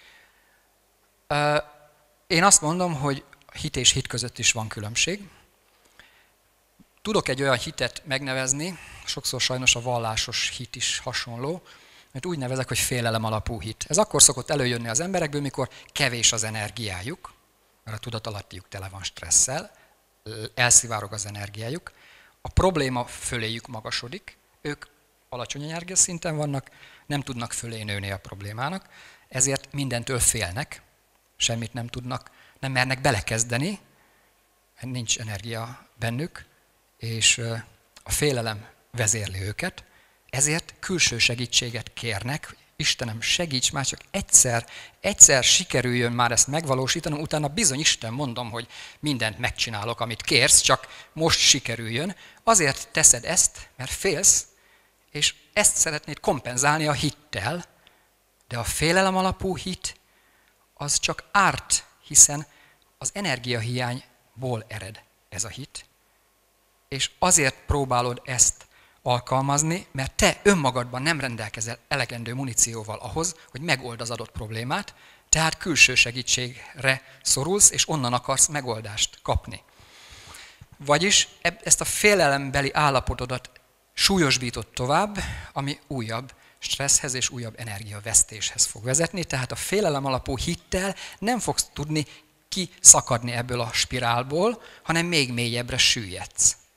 Én azt mondom, hogy hit és hit között is van különbség. Tudok egy olyan hitet megnevezni, sokszor sajnos a vallásos hit is hasonló, mert úgy nevezek, hogy félelem alapú hit. Ez akkor szokott előjönni az emberekből, mikor kevés az energiájuk, mert a tudatalattiuk tele van stresszel, elszivárog az energiájuk, a probléma föléjük magasodik, ők alacsony energiaszinten vannak, nem tudnak fölé nőni a problémának, ezért mindentől félnek, semmit nem tudnak, nem mernek belekezdeni, nincs energia bennük, és a félelem vezérli őket, ezért külső segítséget kérnek, Istenem, segíts már, csak egyszer, egyszer sikerüljön már ezt megvalósítanom, utána bizony Isten mondom, hogy mindent megcsinálok, amit kérsz, csak most sikerüljön. Azért teszed ezt, mert félsz, és ezt szeretnéd kompenzálni a hittel, de a félelem alapú hit az csak árt, hiszen az energiahiányból ered ez a hit, és azért próbálod ezt alkalmazni, mert te önmagadban nem rendelkezel elegendő munícióval ahhoz, hogy megold az adott problémát, tehát külső segítségre szorulsz, és onnan akarsz megoldást kapni. Vagyis ezt a félelembeli állapotodat súlyosbított tovább, ami újabb stresszhez és újabb energiavesztéshez fog vezetni, tehát a félelem alapú hittel nem fogsz tudni kiszakadni ebből a spirálból, hanem még mélyebbre süllyedsz.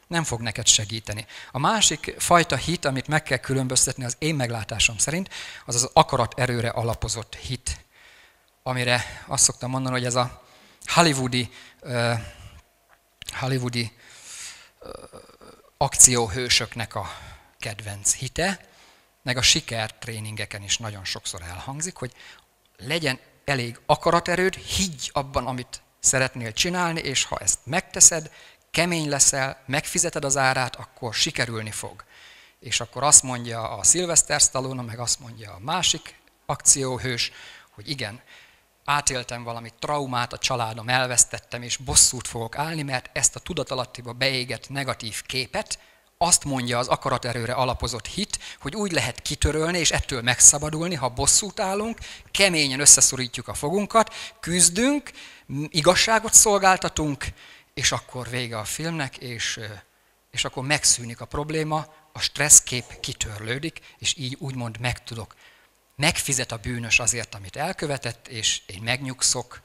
Nem fog neked segíteni. A másik fajta hit, amit meg kell különböztetni az én meglátásom szerint, az az akarat erőre alapozott hit, amire azt szoktam mondani, hogy ez a hollywoodi, uh, hollywoodi uh, akcióhősöknek a kedvenc hite, meg a sikertréningeken is nagyon sokszor elhangzik, hogy legyen elég akaraterőd, higgy abban, amit szeretnél csinálni, és ha ezt megteszed, kemény leszel, megfizeted az árát, akkor sikerülni fog. És akkor azt mondja a Sylvester Stallone, meg azt mondja a másik akcióhős, hogy igen, átéltem valami traumát, a családom elvesztettem, és bosszút fogok állni, mert ezt a tudatalattiba beégett negatív képet, azt mondja az akaraterőre alapozott hit, hogy úgy lehet kitörölni, és ettől megszabadulni, ha bosszút állunk, keményen összeszorítjuk a fogunkat, küzdünk, igazságot szolgáltatunk, és akkor vége a filmnek, és, és akkor megszűnik a probléma, a stresszkép kitörlődik, és így úgymond megtudok. Megfizet a bűnös azért, amit elkövetett, és én megnyugszok,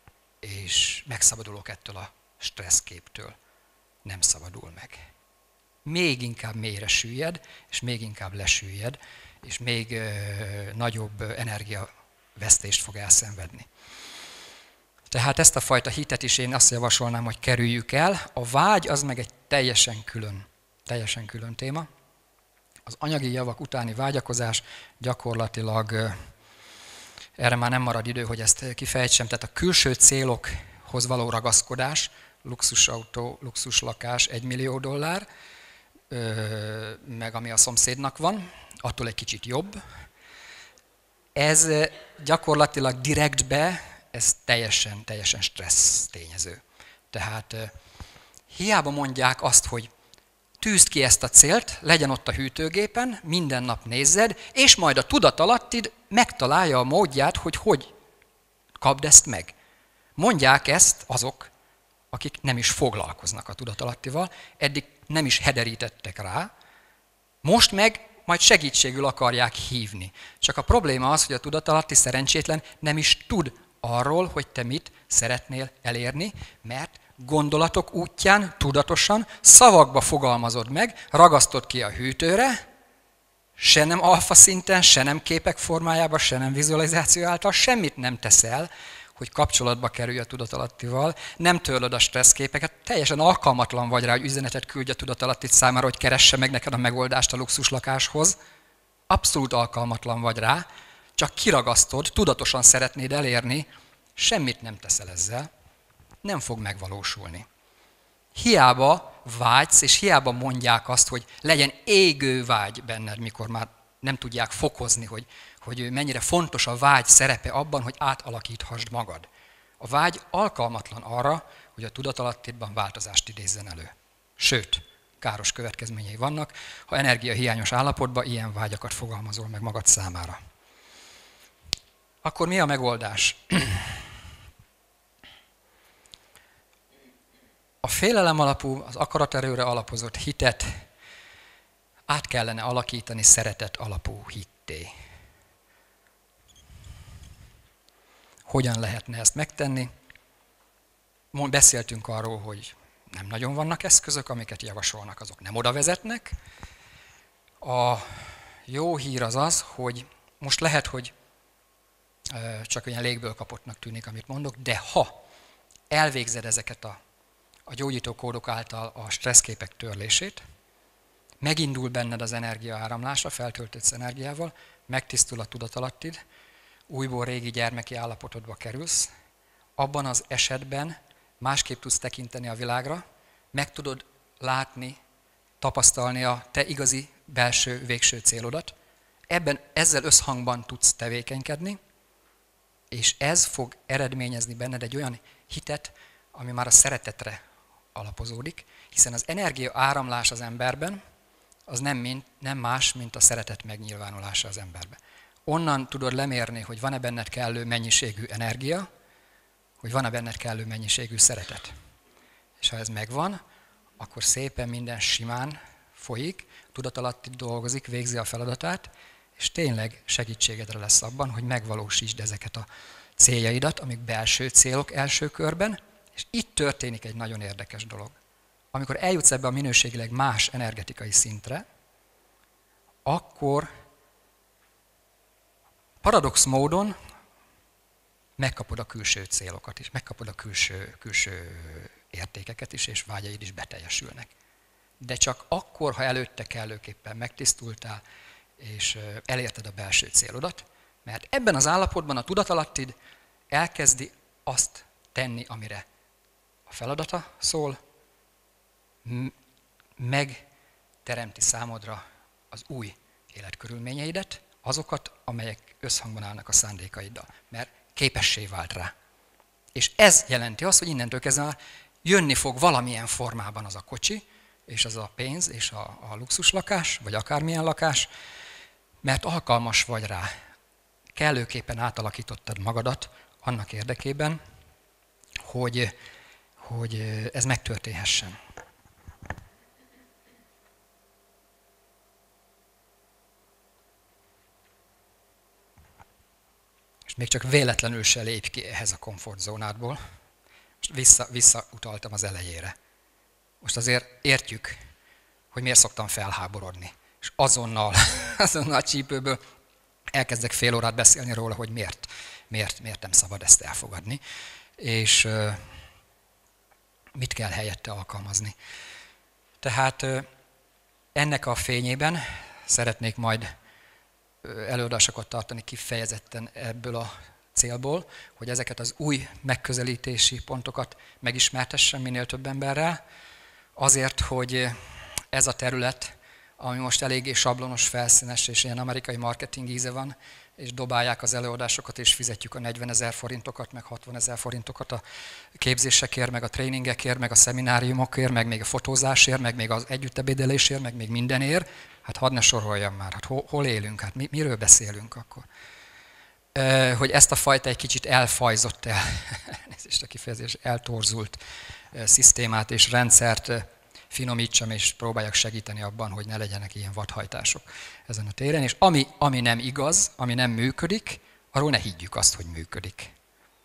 és megszabadulok ettől a stresszképtől. Nem szabadul meg. Még inkább mélyre süllyed, és még inkább lesüllyed, és még ö, nagyobb energiavesztést fog elszenvedni. Tehát ezt a fajta hitet is én azt javasolnám, hogy kerüljük el. A vágy az meg egy teljesen külön, teljesen külön téma. Az anyagi javak utáni vágyakozás gyakorlatilag, erre már nem marad idő, hogy ezt kifejtsem, tehát a külső célokhoz való ragaszkodás, luxusautó, luxuslakás, egy millió dollár, meg ami a szomszédnak van, attól egy kicsit jobb. Ez gyakorlatilag direktbe, ez teljesen, teljesen stressz tényező. Tehát hiába mondják azt, hogy tűzd ki ezt a célt, legyen ott a hűtőgépen, minden nap nézzed, és majd a tudatalattid megtalálja a módját, hogy hogy kapd ezt meg. Mondják ezt azok, akik nem is foglalkoznak a tudatalattival, eddig nem is hederítettek rá, most meg majd segítségül akarják hívni. Csak a probléma az, hogy a tudatalatti szerencsétlen nem is tud arról, hogy te mit szeretnél elérni, mert gondolatok útján tudatosan szavakba fogalmazod meg, ragasztod ki a hűtőre, se nem alfa szinten, se nem képek formájában, se nem vizualizáció által, semmit nem teszel, hogy kapcsolatba kerülj a tudatalattival, nem törlöd a stresszképeket, teljesen alkalmatlan vagy rá, hogy üzenetet küldj a tudatalattit számára, hogy keresse meg neked a megoldást a luxuslakáshoz. Abszolút alkalmatlan vagy rá, csak kiragasztod, tudatosan szeretnéd elérni, semmit nem teszel ezzel, nem fog megvalósulni. Hiába vágysz, és hiába mondják azt, hogy legyen égő vágy benned, mikor már nem tudják fokozni, hogy, hogy mennyire fontos a vágy szerepe abban, hogy átalakíthasd magad. A vágy alkalmatlan arra, hogy a tudatalattidban változást idézzen elő. Sőt, káros következményei vannak, ha energiahiányos állapotban ilyen vágyakat fogalmazol meg magad számára. Akkor mi a megoldás? A félelem alapú, az akaraterőre alapozott hitet át kellene alakítani szeretet alapú hitté. Hogyan lehetne ezt megtenni? Beszéltünk arról, hogy nem nagyon vannak eszközök, amiket javasolnak, azok nem oda vezetnek. A jó hír az az, hogy most lehet, hogy csak olyan légből kapottnak tűnik, amit mondok, de ha elvégzed ezeket a, a gyógyítókódok által a stresszképek törlését, megindul benned az energiaáramlás, a feltöltődsz energiával, megtisztul a tudatalattid, újból régi gyermeki állapotodba kerülsz, abban az esetben másképp tudsz tekinteni a világra, meg tudod látni, tapasztalni a te igazi belső, végső célodat, ebben ezzel összhangban tudsz tevékenykedni, és ez fog eredményezni benned egy olyan hitet, ami már a szeretetre alapozódik, hiszen az energia áramlás az emberben, az nem, mint, nem más, mint a szeretet megnyilvánulása az emberben. Onnan tudod lemérni, hogy van-e benned kellő mennyiségű energia, hogy van-e benned kellő mennyiségű szeretet. És ha ez megvan, akkor szépen minden simán folyik, tudatalattid dolgozik, végzi a feladatát, és tényleg segítségedre lesz abban, hogy megvalósítsd ezeket a céljaidat, amik belső célok első körben, és itt történik egy nagyon érdekes dolog. amikor eljutsz ebbe a minőségileg más energetikai szintre, akkor paradox módon megkapod a külső célokat is, megkapod a külső, külső értékeket is, és vágyaid is beteljesülnek. De csak akkor, ha előtte kellőképpen megtisztultál, és elérted a belső célodat, mert ebben az állapotban a tudatalattid elkezdi azt tenni, amire a feladata szól, megteremti számodra az új életkörülményeidet, azokat, amelyek összhangban állnak a szándékaiddal, mert képessé vált rá. És ez jelenti azt, hogy innentől kezdve jönni fog valamilyen formában az a kocsi, és az a pénz, és a, a luxuslakás, vagy akármilyen lakás, mert alkalmas vagy rá. Kellőképpen átalakítottad magadat annak érdekében, hogy, hogy ez megtörténhessen. És még csak véletlenül se lépj ki ehhez a komfortzónádból. Most vissza, visszautaltam az elejére. Most azért értjük, hogy miért szoktam felháborodni. És azonnal, azonnal a csípőből elkezdek fél órát beszélni róla, hogy miért, miért, miért nem szabad ezt elfogadni. És uh, mit kell helyette alkalmazni. Tehát uh, ennek a fényében szeretnék majd előadásokat tartani kifejezetten ebből a célból, hogy ezeket az új megközelítési pontokat megismertessem minél több emberrel, azért, hogy ez a terület, ami most eléggé sablonos, felszínes, és ilyen amerikai marketing íze van, és dobálják az előadásokat, és fizetjük a negyvenezer forintokat, meg hatvanezer forintokat a képzésekért, meg a tréningekért, meg a szemináriumokért, meg még a fotózásért, meg még az együttebédelésért, meg még mindenért. Hát hadd ne soroljam már, hát hol, hol élünk, hát mi, miről beszélünk akkor? E, hogy ezt a fajta egy kicsit elfajzott, el, nézést a kifejezés, eltorzult e, szisztémát és rendszert finomítsam, és próbáljak segíteni abban, hogy ne legyenek ilyen vadhajtások ezen a téren. És ami, ami nem igaz, ami nem működik, arról ne higgyük azt, hogy működik.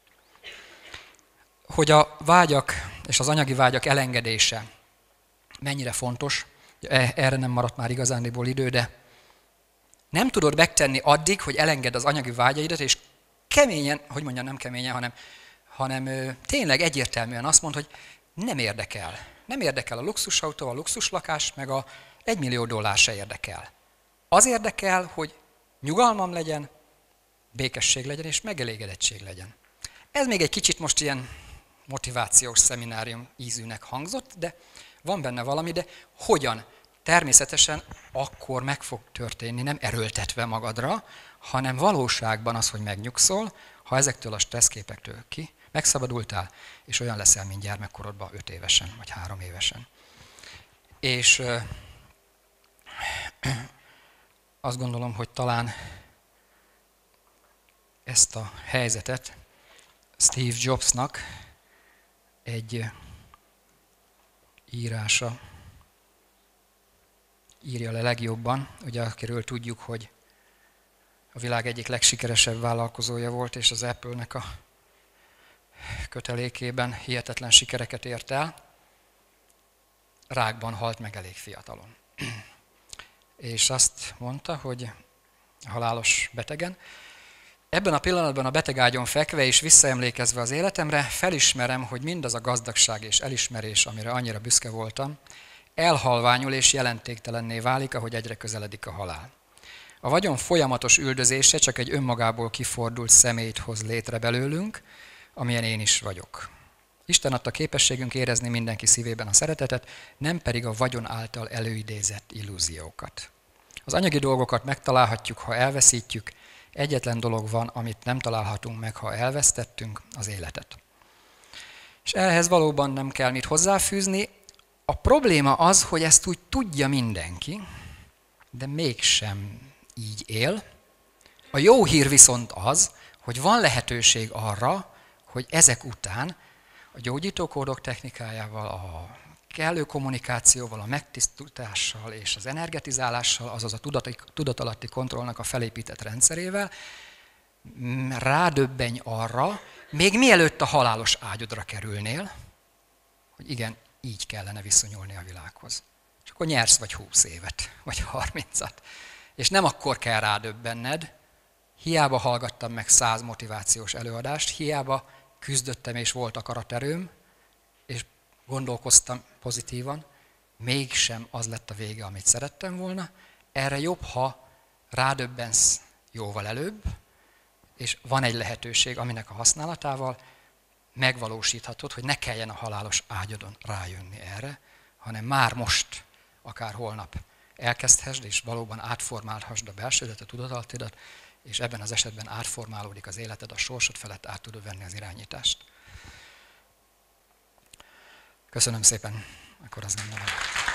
Hogy a vágyak és az anyagi vágyak elengedése mennyire fontos, erre nem maradt már igazándiból idő, de nem tudod megtenni addig, hogy elengedd az anyagi vágyaidat, és keményen, hogy mondjam, nem keményen, hanem, hanem tényleg egyértelműen azt mond, hogy nem érdekel. Nem érdekel a luxusautó, a luxuslakás, meg a egymillió dollár se érdekel. Az érdekel, hogy nyugalmam legyen, békesség legyen, és megelégedettség legyen. Ez még egy kicsit most ilyen motivációs szeminárium ízűnek hangzott, de van benne valami, de hogyan? Természetesen akkor meg fog történni, nem erőltetve magadra, hanem valóságban az, hogy megnyugszol, ha ezektől a stresszképektől ki, megszabadultál, és olyan leszel, mint gyermekkorodban öt évesen, vagy három évesen. És ö, azt gondolom, hogy talán ezt a helyzetet Steve Jobsnak egy írása írja le legjobban, ugye akiről tudjuk, hogy a világ egyik legsikeresebb vállalkozója volt, és az Apple-nek a kötelékében hihetetlen sikereket ért el, rákban halt meg elég fiatalon. És azt mondta, hogy halálos betegen, ebben a pillanatban a betegágyon fekve és visszaemlékezve az életemre, felismerem, hogy mindaz a gazdagság és elismerés, amire annyira büszke voltam, elhalványul és jelentéktelenné válik, ahogy egyre közeledik a halál. A vagyon folyamatos üldözése csak egy önmagából kifordult személyt hoz létre belőlünk, amilyen én is vagyok. Isten adta képességünk érezni mindenki szívében a szeretetet, nem pedig a vagyon által előidézett illúziókat. Az anyagi dolgokat megtalálhatjuk, ha elveszítjük, egyetlen dolog van, amit nem találhatunk meg, ha elvesztettünk, az életet. És ehhez valóban nem kell mit hozzáfűzni. A probléma az, hogy ezt úgy tudja mindenki, de mégsem így él. A jó hír viszont az, hogy van lehetőség arra, hogy ezek után a gyógyítókódok technikájával, a kellő kommunikációval, a megtisztítással és az energetizálással, azaz a tudatalatti kontrollnak a felépített rendszerével rádöbbenj arra, még mielőtt a halálos ágyodra kerülnél, hogy igen, így kellene viszonyulni a világhoz. És akkor nyersz vagy húsz évet, vagy harmincat. És nem akkor kell rádöbbenned, hiába hallgattam meg száz motivációs előadást, hiába küzdöttem és volt akaraterőm, és gondolkoztam pozitívan, mégsem az lett a vége, amit szerettem volna. Erre jobb, ha rádöbbensz jóval előbb, és van egy lehetőség, aminek a használatával megvalósíthatod, hogy ne kelljen a halálos ágyadon rájönni erre, hanem már most, akár holnap elkezdhessd, és valóban átformálhassd a belsődet, a tudataltidat, és ebben az esetben átformálódik az életed, a sorsod felett át tudod venni az irányítást. Köszönöm szépen, akkor az nem